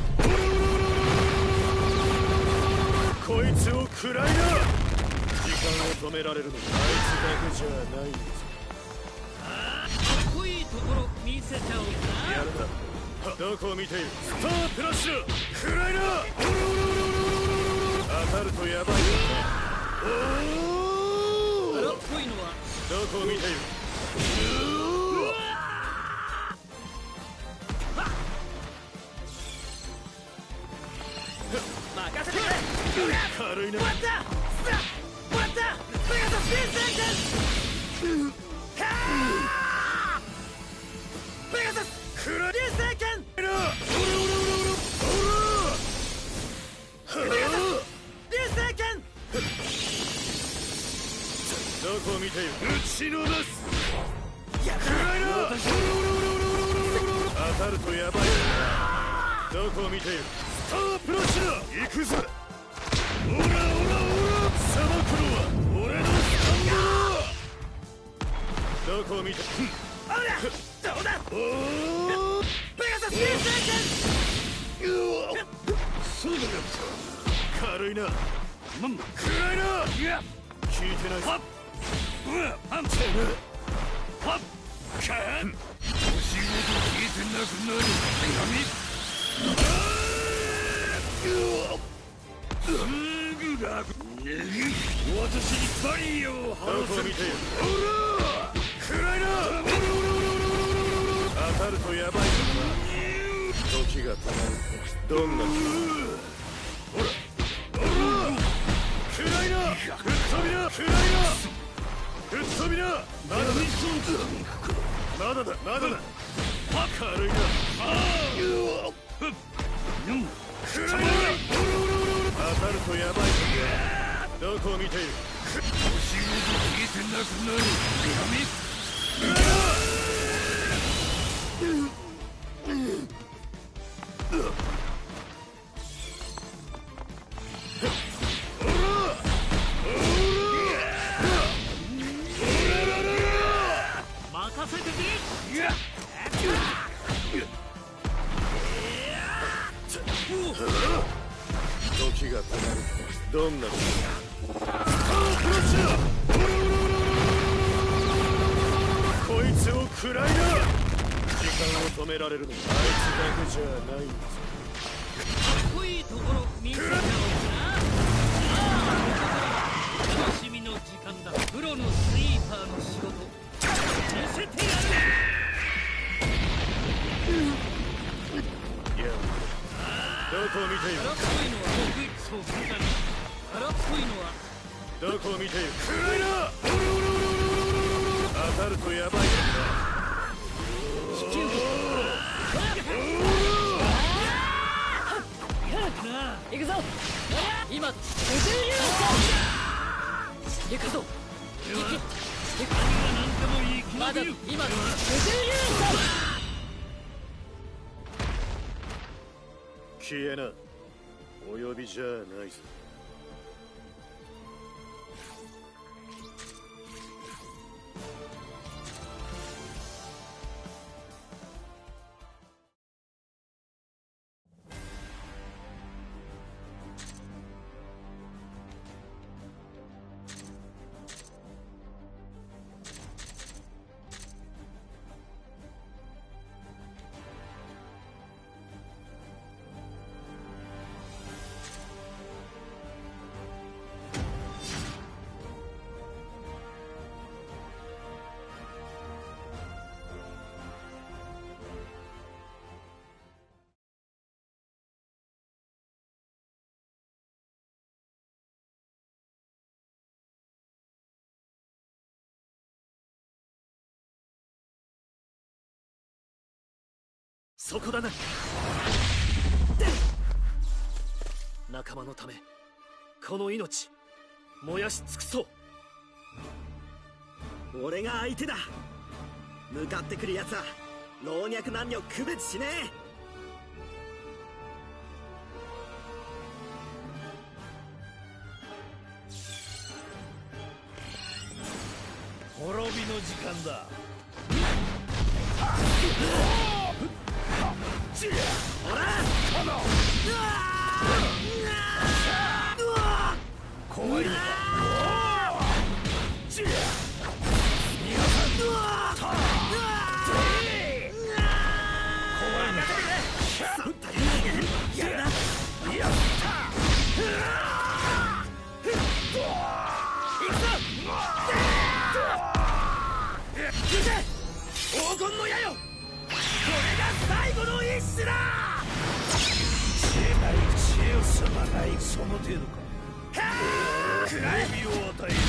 こいつを食らいな。時間を止められるのはあいつだけじゃないんです。かっこいいところ見せちゃおうかな。やるな。どこを見ている。スタープラッシュだ。食らいな。当たるとヤバいからね。おお荒っぽいのはどこを見ている。 任せてくれ。 軽いな。 終わった終わったペガサス流星剣。ペガサス流星剣。ペガサス流星剣。 どこを見ている。打ちのめす。 やった暗いな。当たるとヤバいな。どこを見ている。スタープラッシュだ。行くぜ。オラオラオラサマクロは俺のスタンドだ。どこを見て。 ほらどうだ。 おおペガサス流星剣。 そうだよ。軽いな。なんだ暗いな。いや聞いてない。はっうわあんてめえはっかんお仕事聞いてなくなる手紙。すぐ楽ねぎ私にバリアを張らせる。ほら暗いな。当たるとヤバいからな。時が止まる。どんな気分。ほらほら暗いな。吹っ飛びな。暗いな。吹っ飛びな。まだだ。まだだ。まだだ。軽いな。暗いな。当たるとやばい。どこを見ている。星ごと消えてなくなる。 任せてくれ。 時が止まる。どんなのこいつを食らいな。時間を止められるのはあいつだけじゃないんだ。 かっこいいところ見せておくな。楽しみの時間だ。プロのスイーパーの仕事見せてやる。 いや、どこを見ている。 荒っぽいのは得意。そうだね。荒っぽいのはどこを見ている。暗いな。当たるとやばいんだ。 引き受けなあ、行くぞ。今行くぞ。行け。何が何でもいい。まだ今消えな。お呼びじゃないぞ。 そこだな。仲間のためこの命燃やし尽くそう。 俺が相手だ。向かってくる奴は老若男女区別しね滅びの時間だ。怖いのか。 黄金の矢よ。これが最後の一種だ。 知恵ない知恵をすまないその程度か。滅びを与える。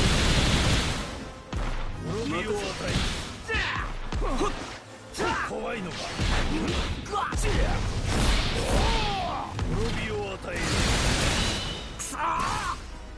滅びを与える。怖いのか。滅びを与える。くそー。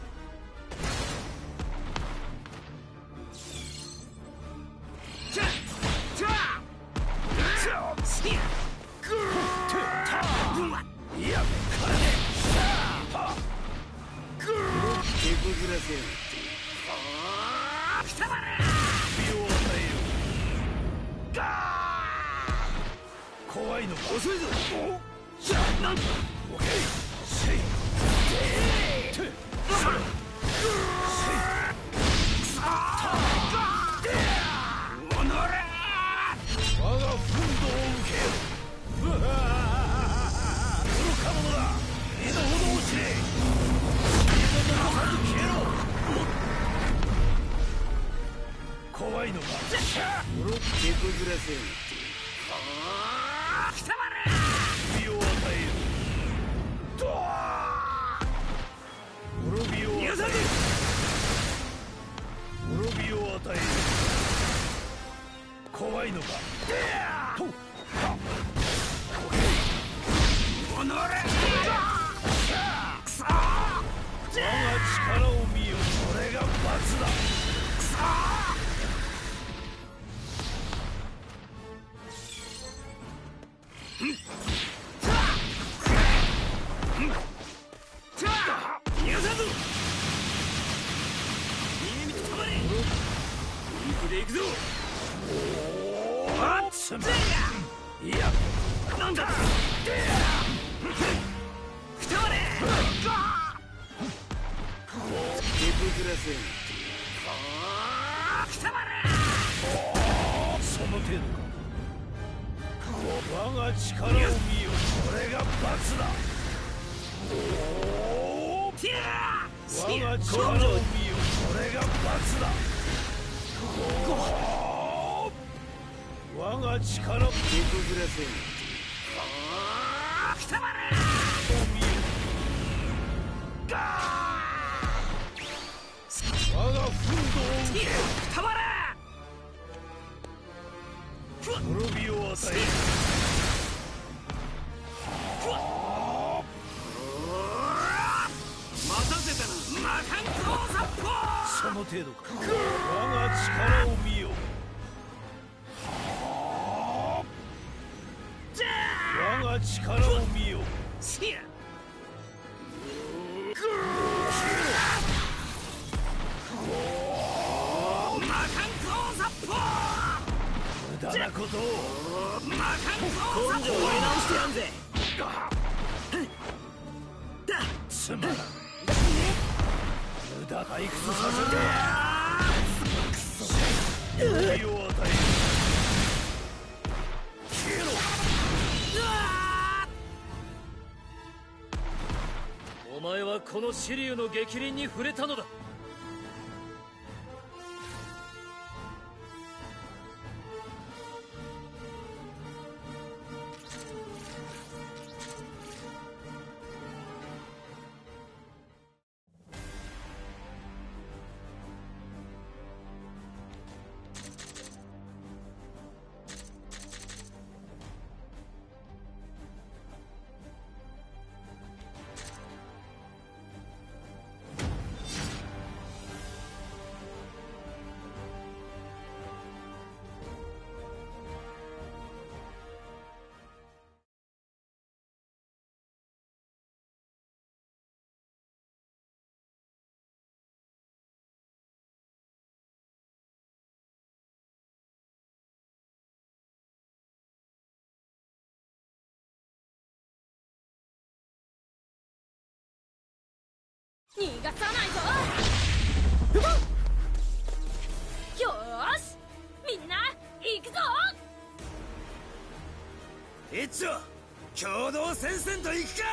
怖いのか。遅いぞ。じゃあなんだ。オッケー。シェイ。テイ。シェイ。おのれ。我が憤怒を受けよ。愚か者だ。身の程を知れ。身の残さず消えろ。怖いのか。 俺を手こずらせよ。 貴様ら。火を与える。滅びを与える。 さず滅びを与える。怖いのか。とおのれくそ我が力を見よ。これが罰だ。くそ逃がさず逃げにくたまれ。肉で行くぞ。あっつまいやなんだ。くたまれ。 手ぶらせん。 くたまれ。その程度か。我が力を見よ。これが罰だ。我が力を見よ。これが罰だ。我が力を見よ。 手ぶらせん。 くたまれ。我が奮闘を受け。くたまれ。滅びを与える。待たせたな。魔漢光殺法。その程度か。我が力を見よ。我が力を見よ。魔漢光殺法。無駄なことを。魔漢光殺法。根性を入れ直してやんぜ。つまらん。無駄退屈させて。くそ。滅びを与える。消えろ。 お前はこの紫龍の逆鱗に触れたのだ。 逃がさないぞ。よーし、みんな行くぞ。 一丁共同戦線と行くか。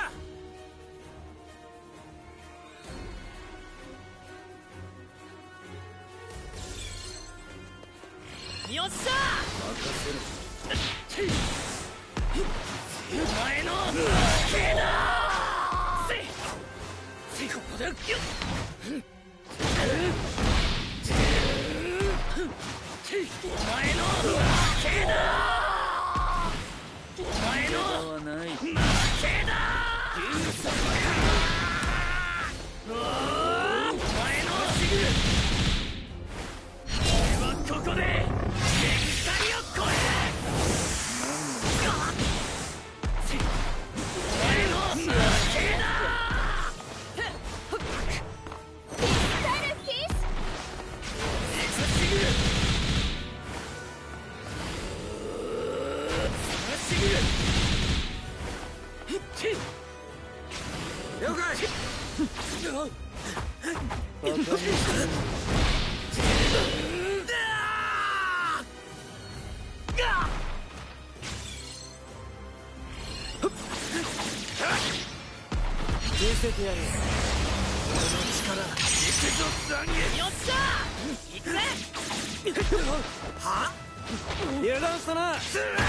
よっしゃー。お前の負けだ。ここだ。よっ。お前の負けだ。お前の負けだ。お前の俺はここで限界を超える。お前の負けだ。 了解。 見せてやる。 俺の力、陸上残月。 よっしゃー。行くぜ。 は？ 油断したな。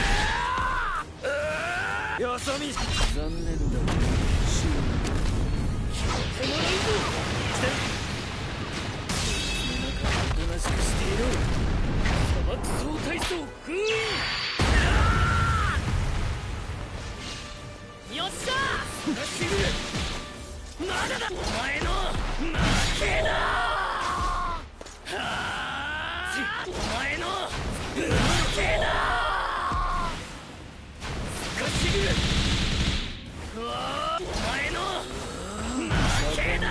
よそ見。残念だ。死ぬ。てもらうぞ。 となしくしていろ。砂漠総体操封印。よっしゃー。しぐれまだだ。お前の負けだ。はあお前の負けだ。しぐれうわお前の負けだ。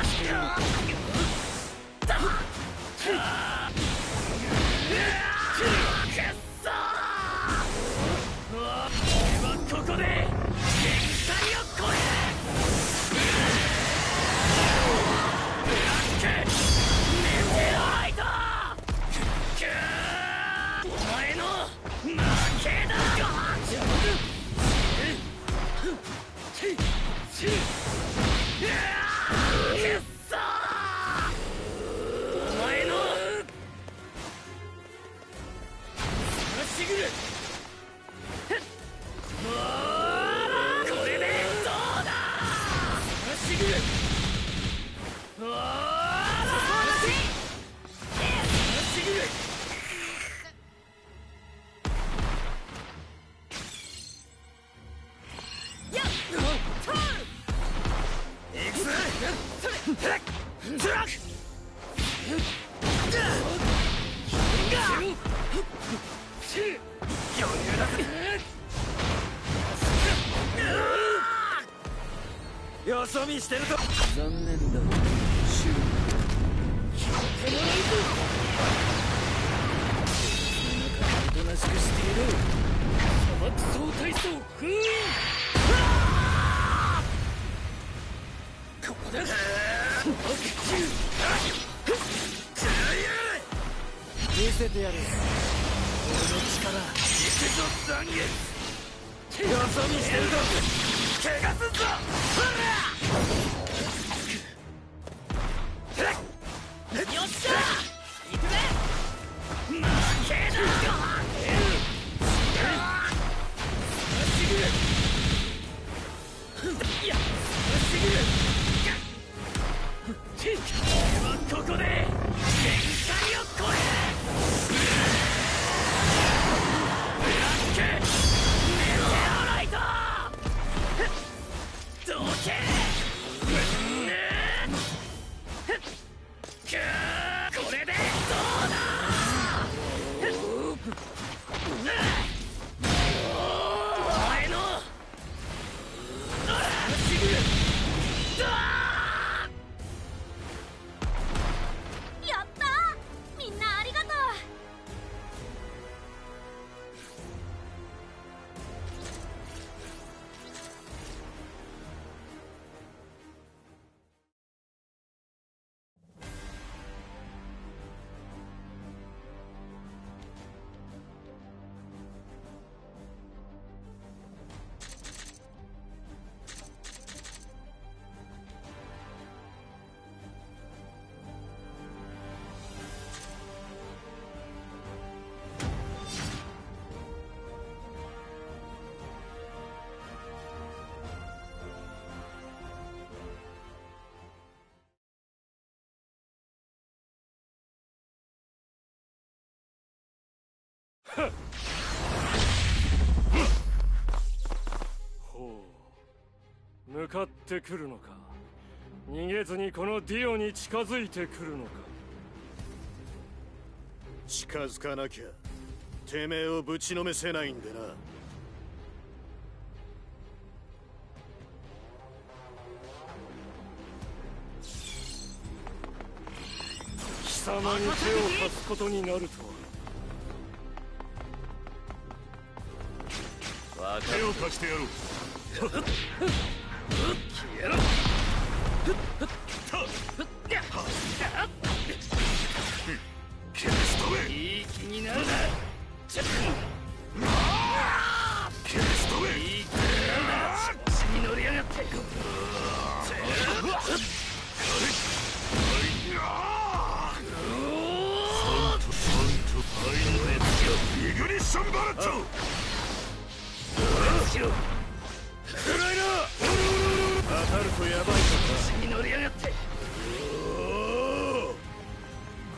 ここで限界を超えブラックメテオライト。お前の負けだ。よそ見してると残念だ。シュー手もらうぞ。おとなしくしていろ。砂漠総体操封印。ここだ。見せてやる俺の力。行くぞ残月。よそ見してると怪我すんぞ。よっしゃ行くぜ。負けだ。ここで限界を超えブラックメテオライト。どけ。これでどうだ。お前のやったー。みんなありがとう。 ほう、向かってくるのか。逃げずにこのディオに近づいてくるのか。 近づかなきゃてめえをぶちのめせないんでな。 貴様に手を貸すことになるとは。手を貸してやろう。消えろ。消し飛べ。いい気になるな。消し飛べ。いい気になるな。調子に乗りやがって。イグニッションバラット。しろ。暗いな。当たるとヤバいぞ。調子に乗りやがって。こ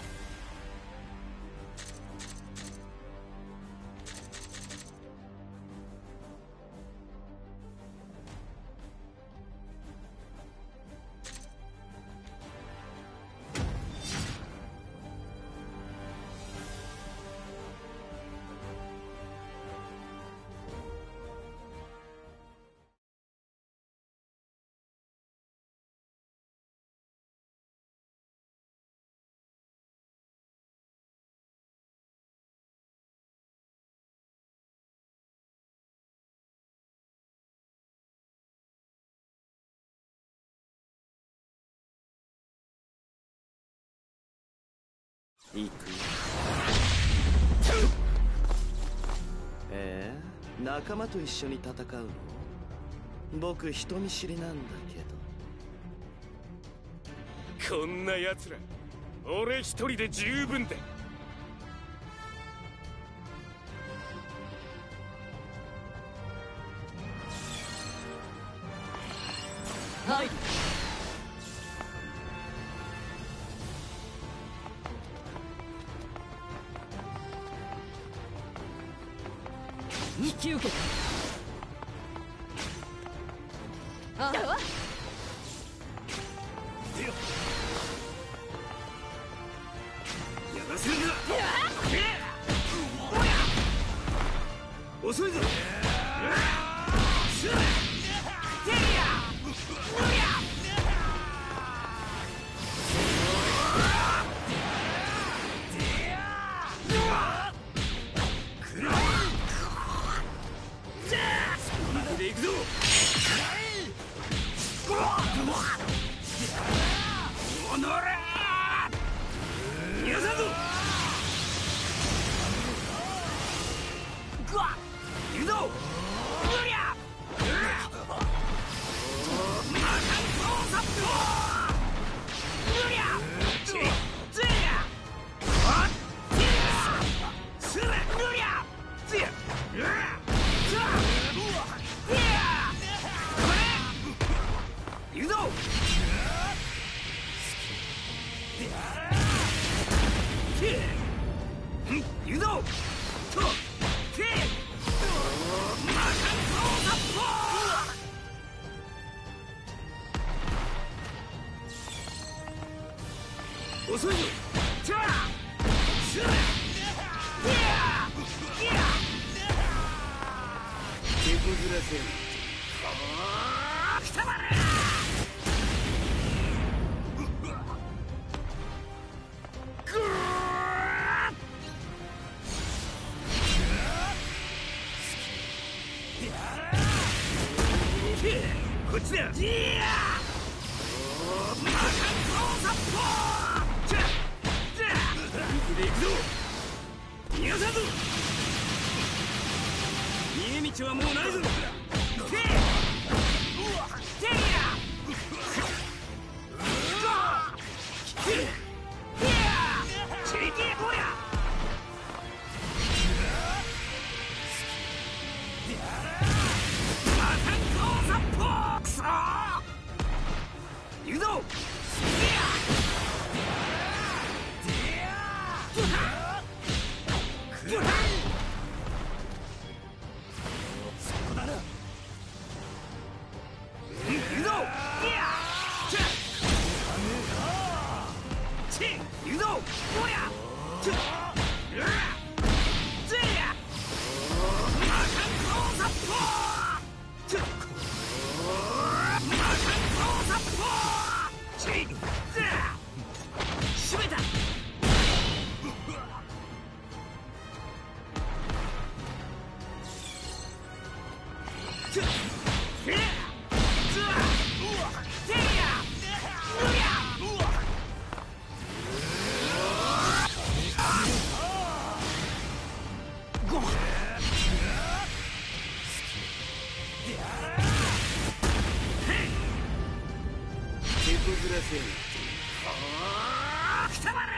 行くよ。ええ、仲間と一緒に戦うの？僕人見知りなんだけど。 こんな奴ら俺一人で十分だ。 はい。引き受けた。ああ。 やらせるな。遅いぞ。行くぞ。おのれ逃がさんぞ。行くぞ。無理や。マカンコーサップ無理や。チェチェやあっチェスレ無理やチェ行くぞ。行くぞ。とけマカンコーサップ遅いぞ。チャースレギアギア手こずらせん。くたばれ。こっちだ。マカンコーサップチャチャ行くで行くぞ。逃がさんぞ。逃げ道はもうないぞ。テテリアチェケボヤマカンコーサップクソー行くぞ。そこだな。行くぞ。チェ行くぞ。おやチェチェやマカンコーサップチェマカンコーサップチェ閉めた。チェヘツアテリアムリアゴマ手こずらせん。くたばれ。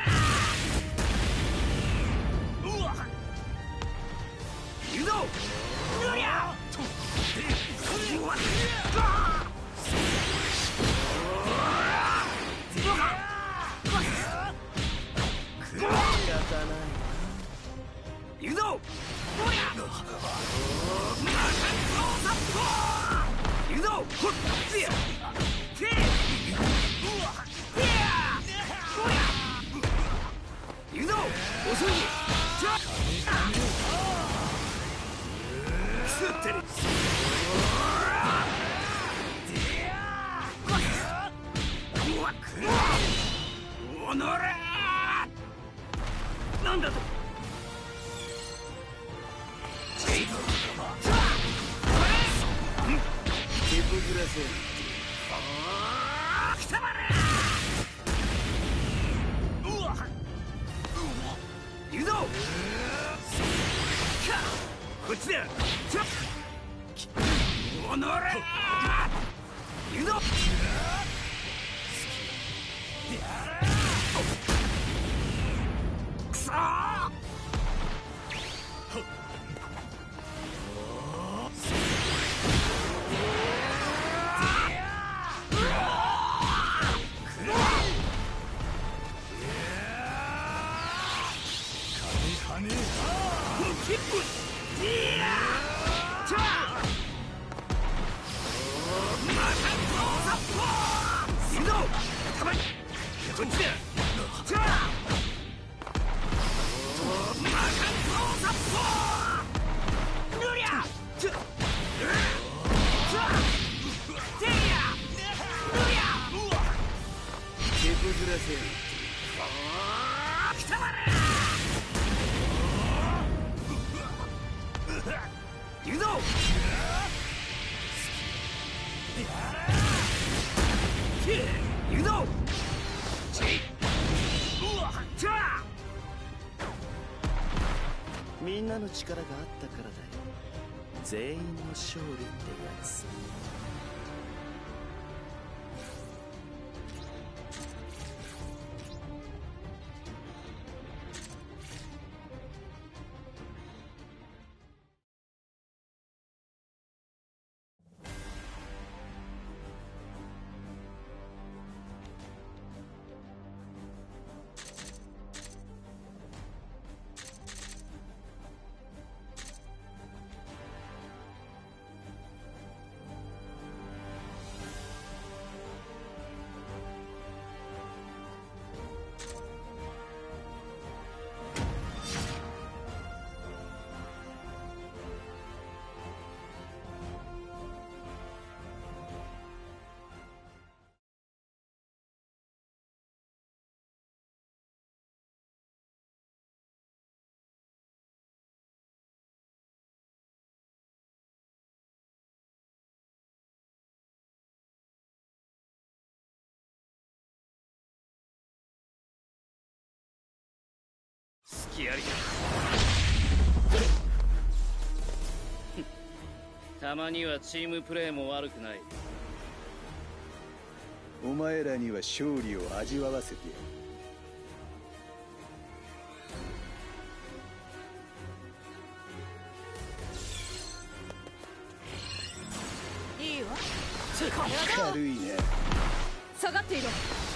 行くぞ。ムリアうわっ行くぞ。おやマカンコーサップ行くぞ。ほっつやててやおや行くぞ。遅いぞ。チャくすってる。おのれなんだと。手こずらせん。くたばれ。 ちだ。おのれー。行くぞ。くそー。行くぞ。行くぞ。 みんなの力があったからだよ。全員の勝利ってやつ。 隙ありだ。たまにはチームプレーも悪くない。 お前らには勝利を味わわせてやる。 いいわ。 軽いね。 下がっていろ。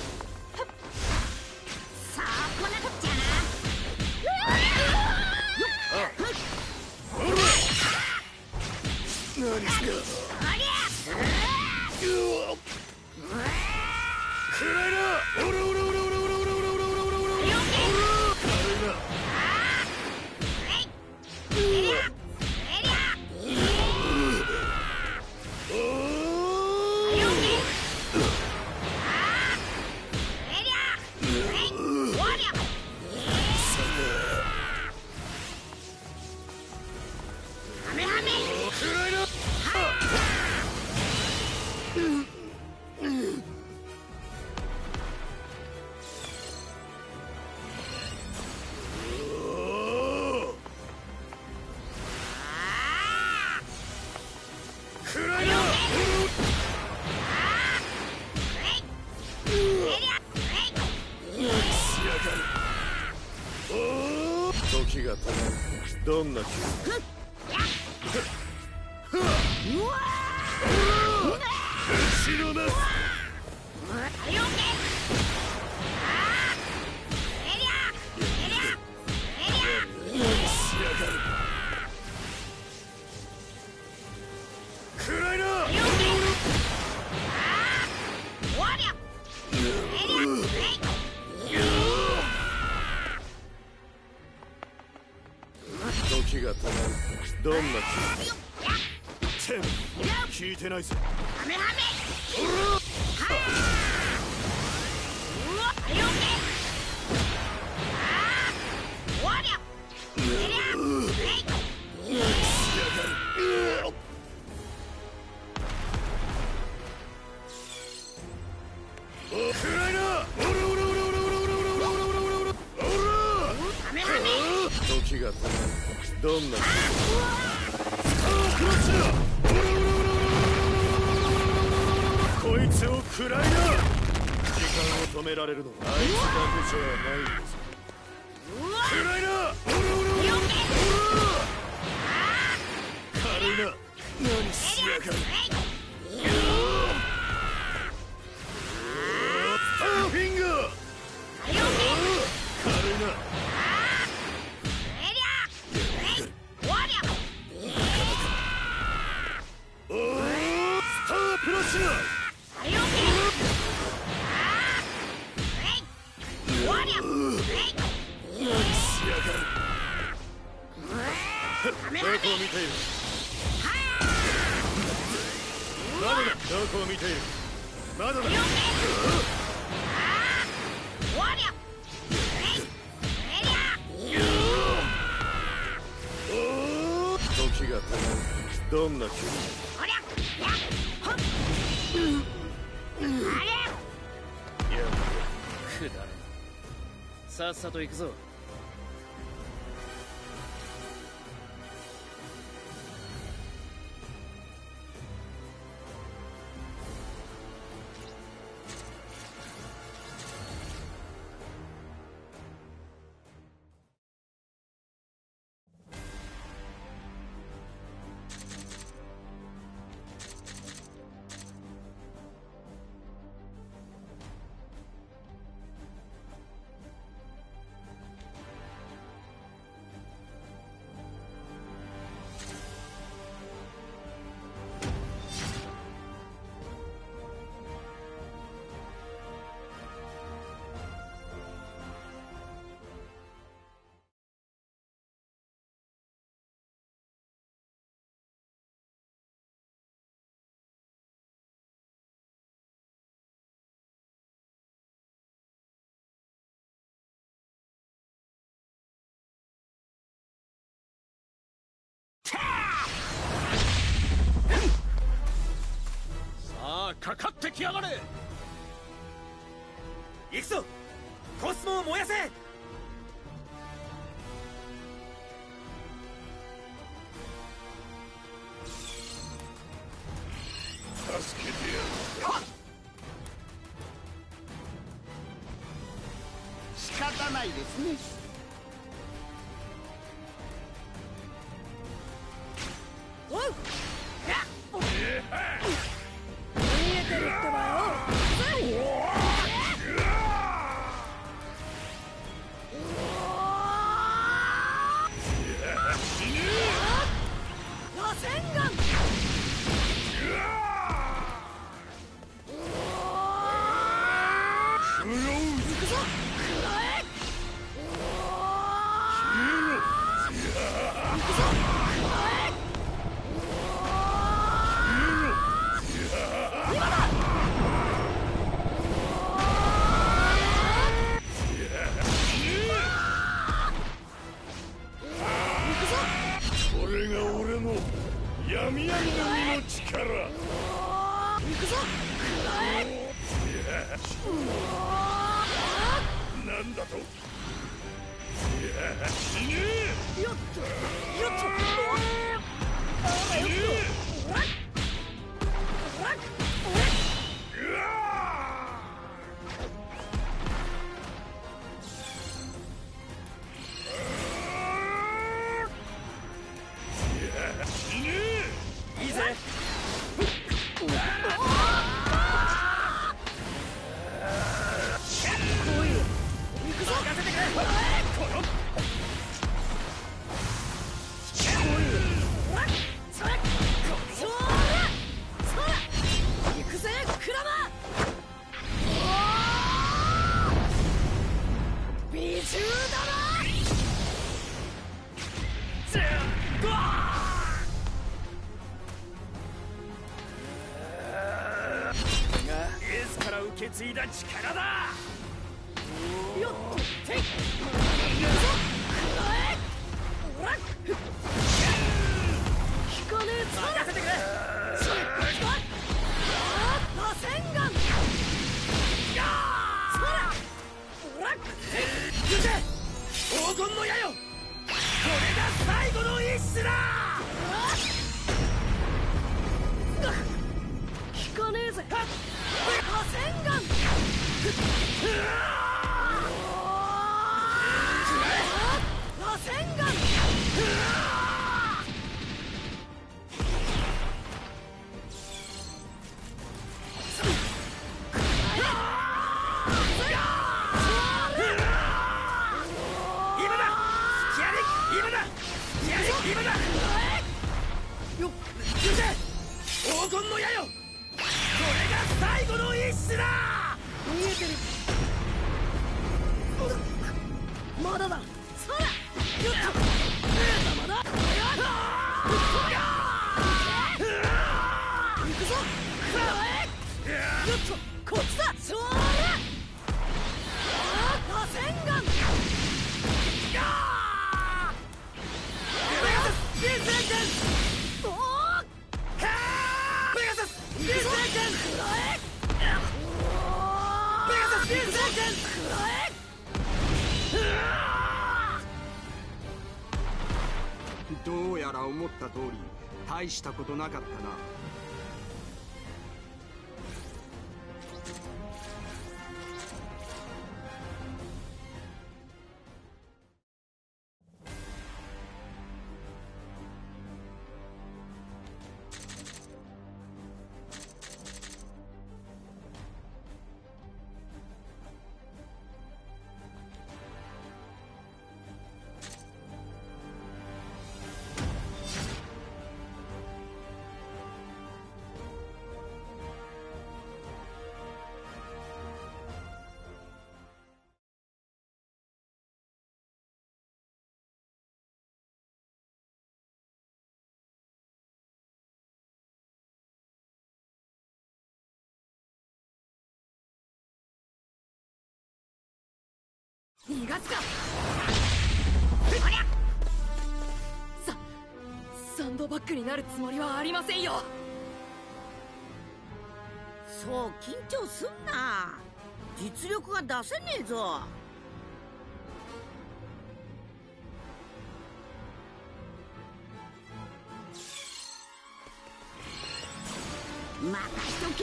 さあこんなこっちゃな。 何すか。 くらいな。おらおらおらおらおらおらおらおらおらおらおら軽いな。 時が経つ。どんな気分。後ろだ。 暗いな。 時が経つ。どんな気分。チェン聞いてないぞ。 暗いな。 時が経つ。どんな気分。 止められるのはあいつだけじゃないんです。暗いな。おらおらおらおら。軽いな。何しやがる。スターフィンガー。軽いな。おー、スタープラチナ。どこを見ている。まだだ。どこを見ている。まだだ。おお、時がたまる。どんな気分。いや、くだらん。さっさと行くぞ。かかってきやがれ。行くぞ。コスモを燃やせ。助けてやる。仕方ないですね。 おう。見えてるってばよ。螺旋丸。行くぞ。くらえ。行くぞ。 闇闇の身の力。 行くぞ。 なんだと。死ね。 よっとよっと。死ね。 いいぜ。受け継いだ力だ。 よっとてい。引かねえぞ。 任せてくれ。 螺旋丸。 黄金の矢よ。これが最後の一種だ。 引かねえぜ。螺旋丸。 こっちだ。そーら螺旋丸。ペガサスビーズレンジェンおーペガサスビーズレンジェンくらえ。ペガサスビーズレンジェンくらえ。 どうやら思った通り大したことなかったな。 逃がすか。さサンドバッグになるつもりはありませんよ。 そう緊張すんな。実力が出せねえぞ。任しとけ。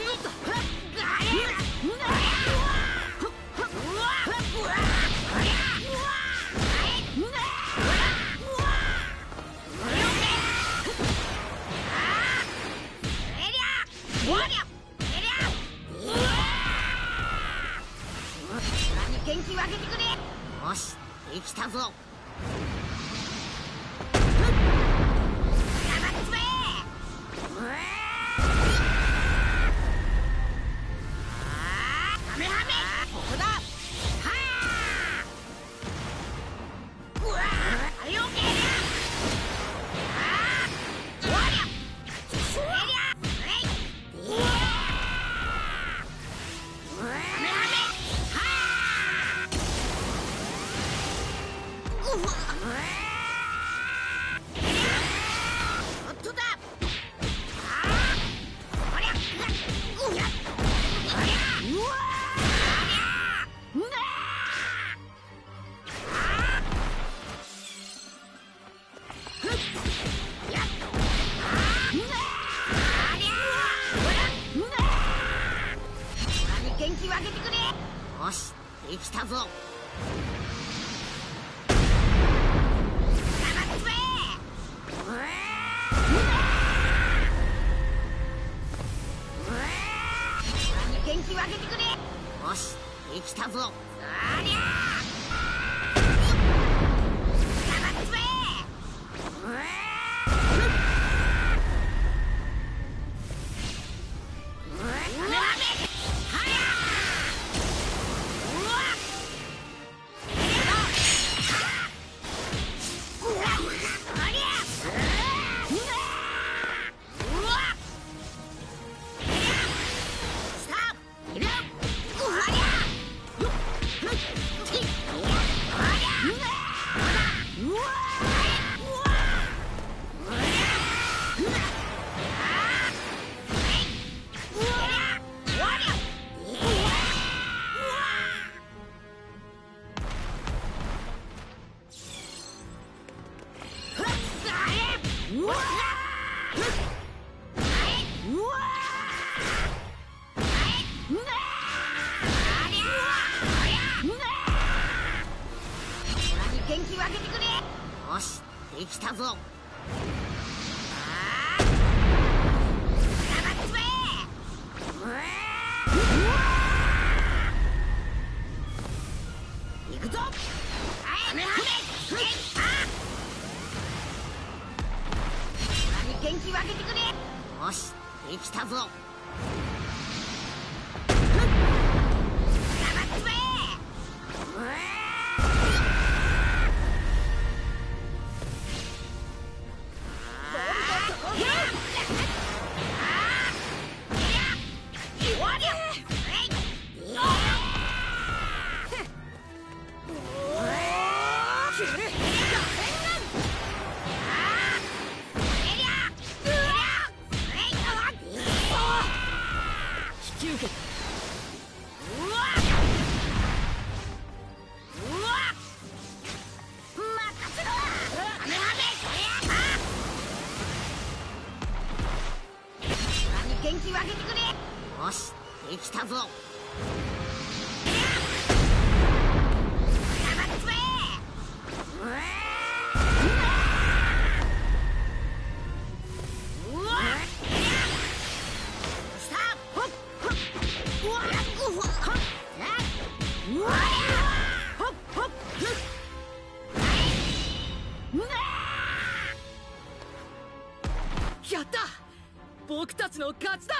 元気分けてくれ。よしできたぞ。よしできたぞ。元気分けてくれ。よしできたぞ。ありゃ元気分けてくれ。よしできたぞ。行くぞ。元気分けてくれ。よしできたぞ。 気分けてくれ。よし、できたぞ。 やった、僕たちの勝ちだ。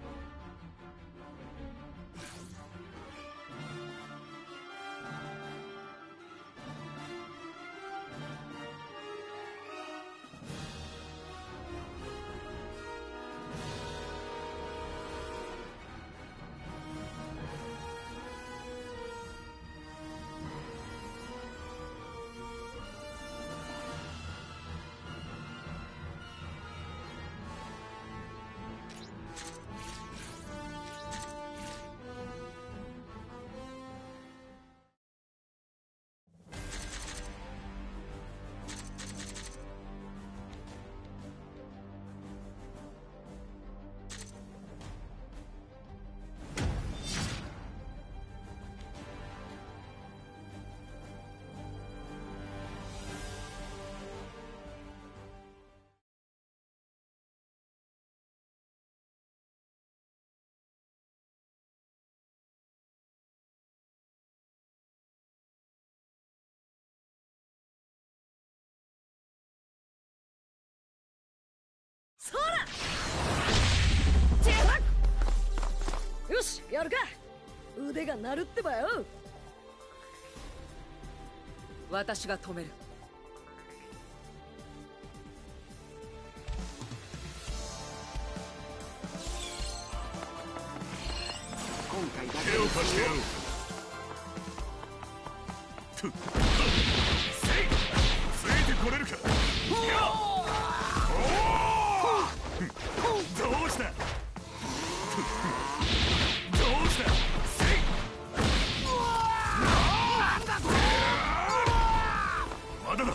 そらよし、やるか。腕が鳴るってばよ。私が止める。 今回だけ手を貸してやろう。ついてこれるか。どうしたどうしたまだだ。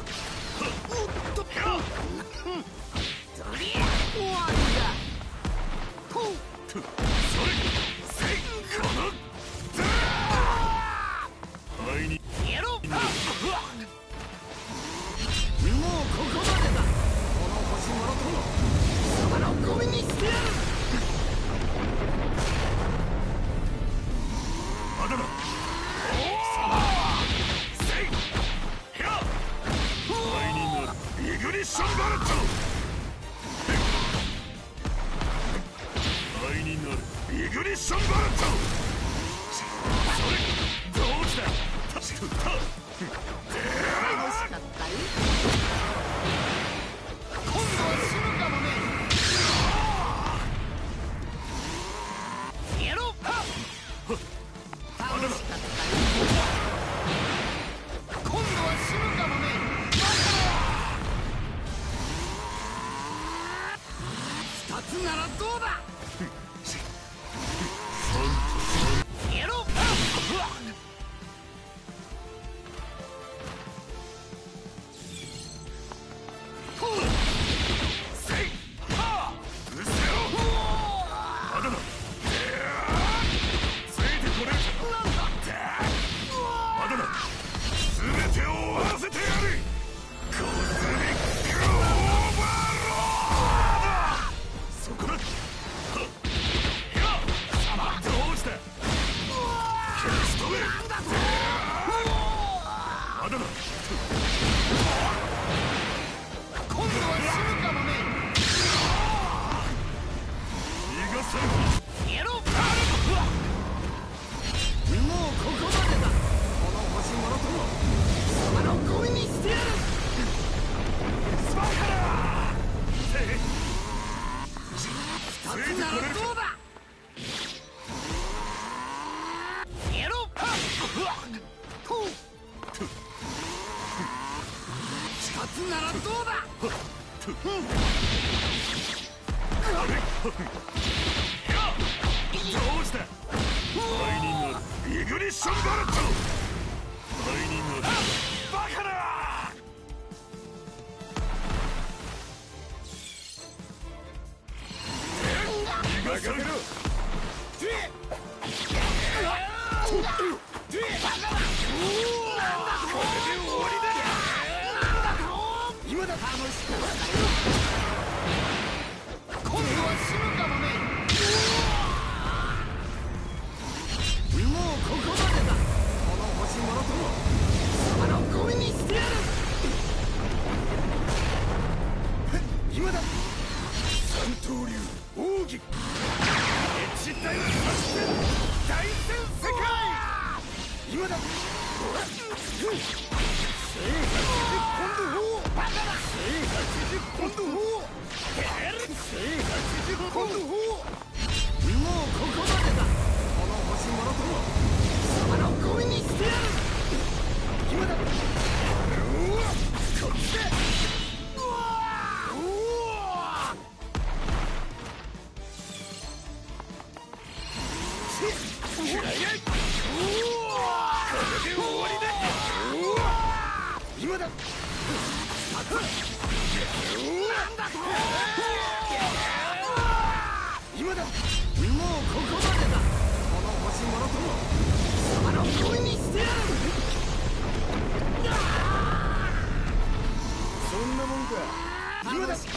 任せろ。 今だ。楽しくなったよ。今度は死ぬかもね。もうここまでだ。この星もろともあのゴミにしてやる。今だ。三刀流奥義一大作戦大戦世界。今だ。せいはちじゅっポンド砲。バカだ。せいはちじゅっポンド砲。せいはちじゅっポンド砲。もうここまでだ。この星もろともあのゴミにしてやる。今だ。こっちで。うわー。うわー。せっ。これで終わりだ。今だ。なんだと。今だ。もうここまでだ。この星もろともあのゴミにしてやる。 そんなもんか。 今だ。今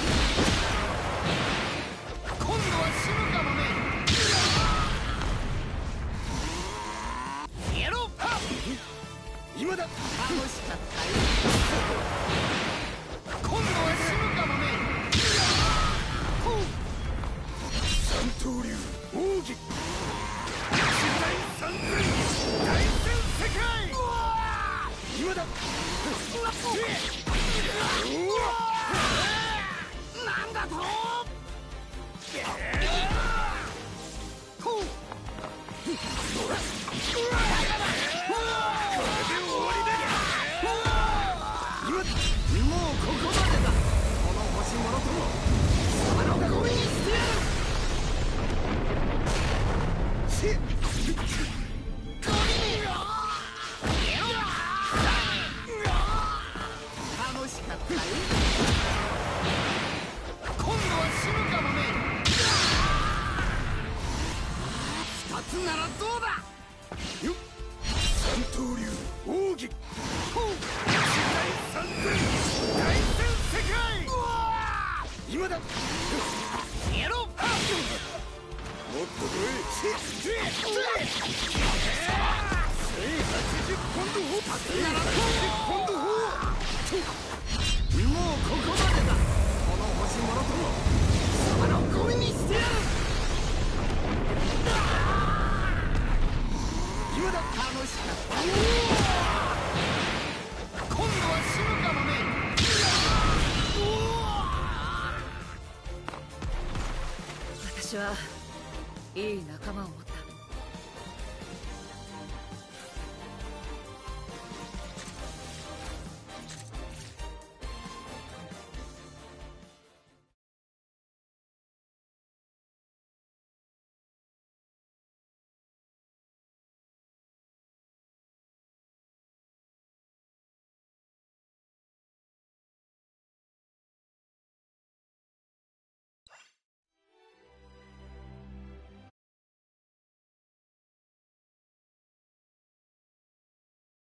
度は死ぬかもね。やろう。今だ。楽しかったよ。今度は死ぬかもね。三刀流奥義大三千大戦世界。今だ。なんだと。こう。もうここまでだ。この星もろともあのゴミにしてやる。せっ。ゴミ。楽しかったよ。今度は死ぬかもね。二つならどうだ。よっ。三刀流奥義大戦世界。今だ。やろう。もっと来い。せいはちじゅっポンド砲。せいはちじゅっポンド砲。もうここまでだ。この星もろともあのゴミにしてやる。今だ。楽しかった。今度は死ぬかもね。 私はいい仲間を